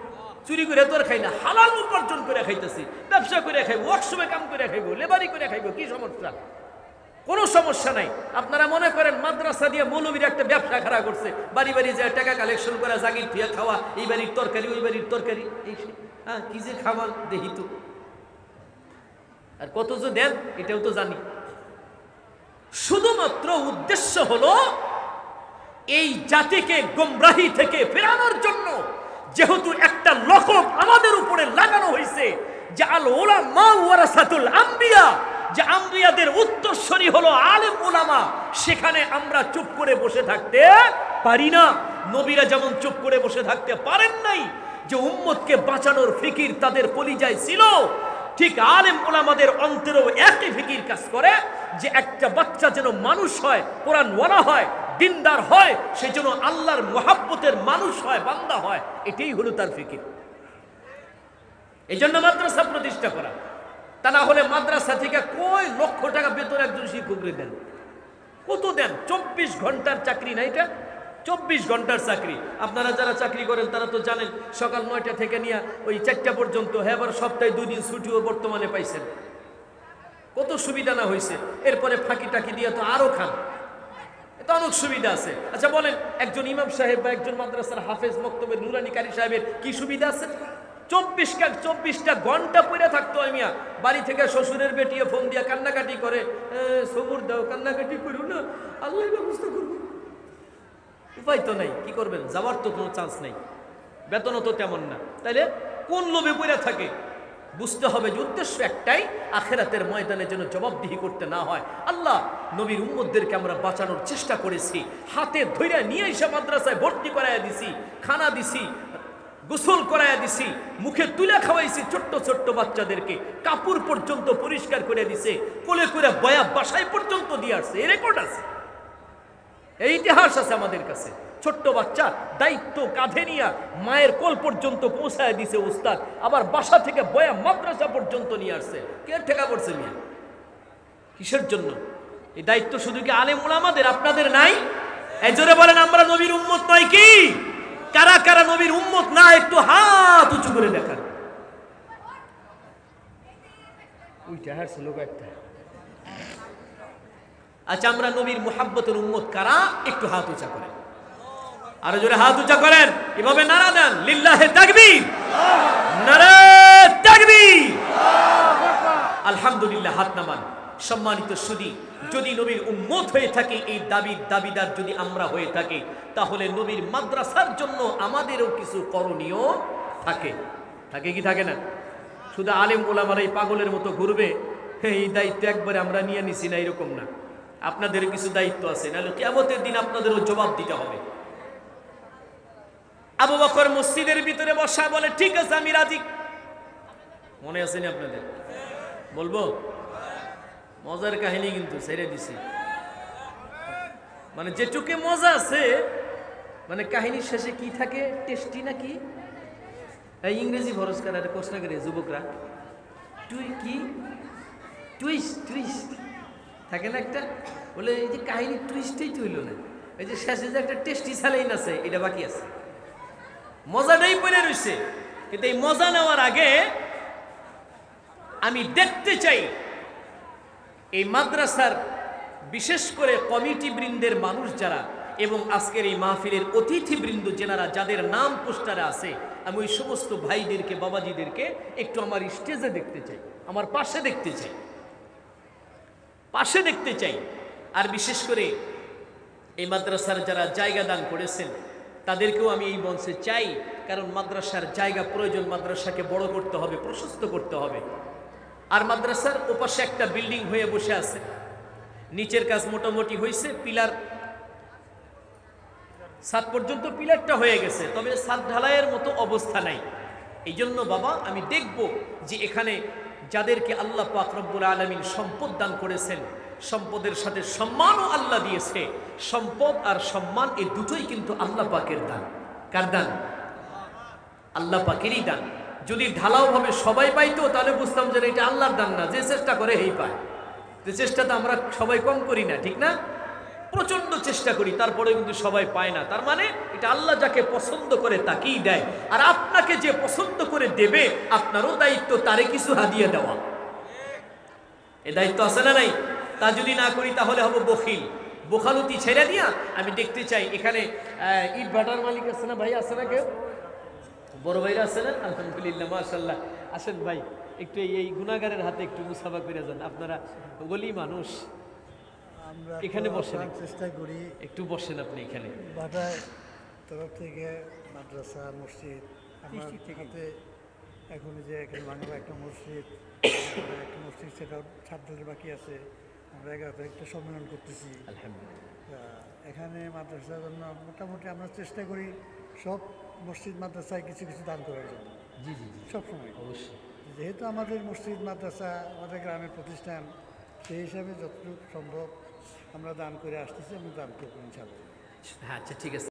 চুরি করে তো আর খাই না, হালাল উপার্জন করে খাইতেছি, ব্যবসা করে খাইবো, ওয়ার্কশপে কাম করে খাইবো, লেবারি করে খাইবো, কি সমস্যা? কোনো সমস্যা নাই। আপনারা মনে করেন মাদ্রাসা দিয়ে মৌলবীর একটা ব্যবসা খাড়া করছে, বাড়ি বাড়ি যায় টাকা কালেকশন করা, জাগির থিয়া খাওয়া, এই বাড়ির তরকারি ওই বাড়ির তরকারি, এই হ্যাঁ কি যে খাওয়ান দেখি তো, আর কত যে দেন এটাও তো জানি। শুধুমাত্র উদ্দেশ্য হলো এই জাতিকে গোমরাহি থেকে ফেরানোর জন্য, যেহেতু একটা লকব আমাদের উপরে লাগানো হয়েছে যে আল উলামা ওয়ারাসাতুল আম্বিয়া, যে আম্বিয়াদের উত্তরসূরি হলো আলেম উলামা, সেখানে আমরা চুপ করে বসে থাকতে পারি না। নবীরা যেমন চুপ করে বসে থাকতে পারেন নাই, যে উম্মতকে বাঁচানোর ফিকির তাদের কলিজায় ছিল, ঠিক আলেম উলামাদের অন্তরেও একই ফিকির কাজ করে যে একটা বাচ্চা যেন মানুষ হয়, কোরআন ওয়ালা হয়, দিনদার হয়, সে যেন আল্লাহর মুহাব্বতের মানুষ হয়, বান্দা হয়, এটাই হলো তার ফিকির। এই জন্য মাদ্রাসা প্রতিষ্ঠা করা। তা না হলে মাদ্রাসা থেকে কয় লক্ষ টাকা বেতন একজন শিক্ষকরে দেন, কত দেন? চব্বিশ ঘন্টার চাকরি না এটা, চব্বিশ ঘন্টার চাকরি। আপনারা যারা চাকরি করেন তারা তো জানেন, সকাল নয়টা থেকে নিয়ে ওই চারটা পর্যন্ত, হ্যাঁ আবার সপ্তাহে দুই দিন ছুটিও বর্তমানে পাইছেন। কত সুবিধা না হয়েছে। এরপরে ফাঁকি টাকি দিয়ে তো আরো খান, এটা অনেক সুবিধা আছে। আচ্ছা বলেন, একজন ইমাম সাহেব বা একজন মাদ্রাসার হাফেজ মক্তবের নুরানি কারি সাহেবের কি সুবিধা আছে? চব্বিশ চব্বিশটা ঘন্টা পড়ে থাকতো আমি, বাড়ি থেকে শ্বশুরের বেটিয়ে ফোন দিয়ে কান্নাকাটি করে, সবুর দাও, কান্নাকাটি করো না, আল্লাহ ব্যবস্থা করবো। উপায় তো নাই, কি করবেন? যাওয়ার তো কোনো চান্স নেই, বেতনও তো তেমন না, তাইলে কোন লোভে পড়ে থাকে? বুঝতে হবে যে উদ্দেশ্য একটাই, আখেরাতের ময়দানে যেন জবাবদিহি করতে না হয়। আল্লাহ নবীর উম্মতদেরকে আমরা বাঁচানোর চেষ্টা করেছি, হাতে ধইরা নিয়ে এসে মাদ্রাসায় ভর্তি করাইয়া দিছি, খানা দিছি, গোসল করাইয়া দিছি, মুখে তুলে খাওয়াইছি ছোট্ট ছোট্ট বাচ্চাদেরকে, কাপড় পর্যন্ত পরিষ্কার করে দিছে, কোলে করে বয়া বাসায় পর্যন্ত দিয়ে আসছে, এই রেকর্ড আছে, এই ইতিহাস আছে আমাদের কাছে। ছোট্ট বাচ্চা দায়িত্ব কাঁধে নিয়ে মায়ের কোল পর্যন্ত পৌঁছায় দিছে উস্তাদ, আবার বাসা থেকে বয়া মাদ্রাসা পর্যন্ত নিয়ে আসছে। কে ঠেকা পড়ছে মিয়া? কিসের জন্য? এই দায়িত্ব শুধু কি আলেম উলামাদের, আপনাদের নাই? এই জোরে বলেন, আমরা নবীর উম্মত নয় কি? কারা কারা নবীর উম্মত না, একটু হাত উঁচু করে দেখান। ওইটা হাসছে লোক একটা। আচ্ছা, আমরা নবীর মুহাব্বতের উম্মত কারা? একটু হাত উঁচা করেন, আরো জোরে হাত উঁচা করেন, এভাবে নারা দেন, লিল্লাহে তাকবীর, নারে তাকবীর, আলহামদুলিল্লাহ। হাত নামান। সম্মানিত সুধী, যদি নবীর উম্মত হয়ে থাকে, এই দাবির দাবিদার যদি আমরা হয়ে থাকি, তাহলে নবীর মাদ্রাসার জন্য আমাদেরও কিছু করণীয় থাকে। থাকে কি থাকে না? শুধু আলেম ওলামারা এই পাগলের মতো ঘুরবে, এই দায়িত্ব একবারে আমরা নিয়ে নিছি না, এরকম না। আপনাদেরও কিছু দায়িত্ব আছে, নাহলে কিয়ামতের দিন আপনাদেরও জবাব দিতে হবে। আবু বকর মসজিদের ভিতরে বসা, বলে ঠিক আছে আমি রাজি। মনে আছে না আপনাদের? বলবো মজার কাহিনী, কিন্তু ছেড়ে দিছি, মানে যেটুকু মজা আছে, মানে কাহিনীর শেষে কি থাকে, টেস্টি নাকি এই ইংরেজি ভরস্কার আর কোর্স না করে যুবকরা, টুই কি টুইস্ট টুইস্ট থাকে না একটা, বলে এই যে কাহিনী টুইস্টেই তৈল না, এই যে শেষে যে একটা টেস্টি স্যালাইন আছে, এটা বাকি আছে, মজাটাই পড়ে রয়েছে। কিন্তু এই মজা নেওয়ার আগে আমি দেখতে চাই এই মাদ্রাসার বিশেষ করে কমিটি বৃন্দের মানুষ যারা, এবং আজকের এই মাহফিলের অতিথিবৃন্দ যেনারা, যাদের নাম পোস্টারে আছে, আমি ওই সমস্ত ভাইদেরকে, বাবাজিদেরকে একটু আমার স্টেজে দেখতে চাই, আমার পাশে দেখতে চাই, পাশে দেখতে চাই। আর বিশেষ করে এই মাদ্রাসার যারা জায়গা দান করেছেন, তাদেরকেও আমি এই মঞ্চে চাই, কারণ মাদ্রাসার জায়গা প্রয়োজন, মাদ্রাসাকে বড় করতে হবে, প্রশস্ত করতে হবে। আর মাদ্রাসার ওপাশে একটা বিল্ডিং হয়ে বসে আছে, নিচের কাজ মোটামুটি হয়েছে, পিলার সাত পর্যন্ত পিলারটা হয়ে গেছে, তবে সাত ঢালাইয়ের মতো অবস্থা নাই। এই জন্য বাবা আমি দেখব যে এখানে যাদেরকে আল্লাহ পাক রব্বুল আলামিন সম্পদ দান করেছেন, সম্পদের সাথে সম্মানও আল্লাহ দিয়েছে, সম্পদ আর সম্মান এই দুটোই কিন্তু আল্লাহ পাকের দান। কার দান? আল্লাহ পাকেরই দান। যদি ঢালাও ভাবে সবাই পাইতো তাহলে বুঝতাম যে এটা আল্লাহর দান না, যে চেষ্টা করে এই পায়। যে চেষ্টা তো আমরা সবাই কম করি না, ঠিক না? প্রচন্ড চেষ্টা করি, তারপরে কিন্তু সবাই পায় না। তার মানে এটা আল্লাহ যাকে পছন্দ করে তাকেই দেয়, আর আপনাকে যে পছন্দ করে দেবে আপনারও দায়িত্ব তারে কিছু হাদিয়া দেওয়া। এ দায়িত্ব আছে না নাই? তা যদি না করি তাহলে হব বখিল। বোখালতি ছেড়ে দিয়া আমি দেখতে চাই এখানে আহ, ইট ভাটার মালিক আছে না ভাই? আছে না কেউ? বড় ভাইরা আছে না? আলহামদুলিল্লাহ, মাশাআল্লাহ। আসেন ভাই, একটু এই- এই গুনাহগারের হাতে একটু মুসাফা করে যান। আপনারা বলি মানুষ, আমরা এখানে তো বসেন, আপ্রাণ চেষ্টা করি একটু বসেন আপনি এখানে। বাটার তরফ থেকে মাদ্রাসা মসজিদ আমার হাতে এখন যে এখানে বাংলা একটা মসজিদ, আমরা একটা মসজিদ সেটা ছাত্রদের বাকি আছে, আমরা এগারো একটা সম্মেলন করতেছি। আলহামদুলিল্লাহ। তা এখানে মাদ্রাসার জন্য মোটামুটি আমরা চেষ্টা করি সব মসজিদ মাদ্রাসায় কিছু কিছু দান করার জন্য জি জি জি, সবসময়। অবশ্যই। যেহেতু আমাদের মসজিদ মাদ্রাসা আমাদের গ্রামের প্রতিষ্ঠান, সেই হিসাবে যতটুকু সম্ভব আমরা দান করে আসতেছি, আমি দান করবো ইনশাআল্লাহ। হ্যাঁ, আচ্ছা ঠিক আছে।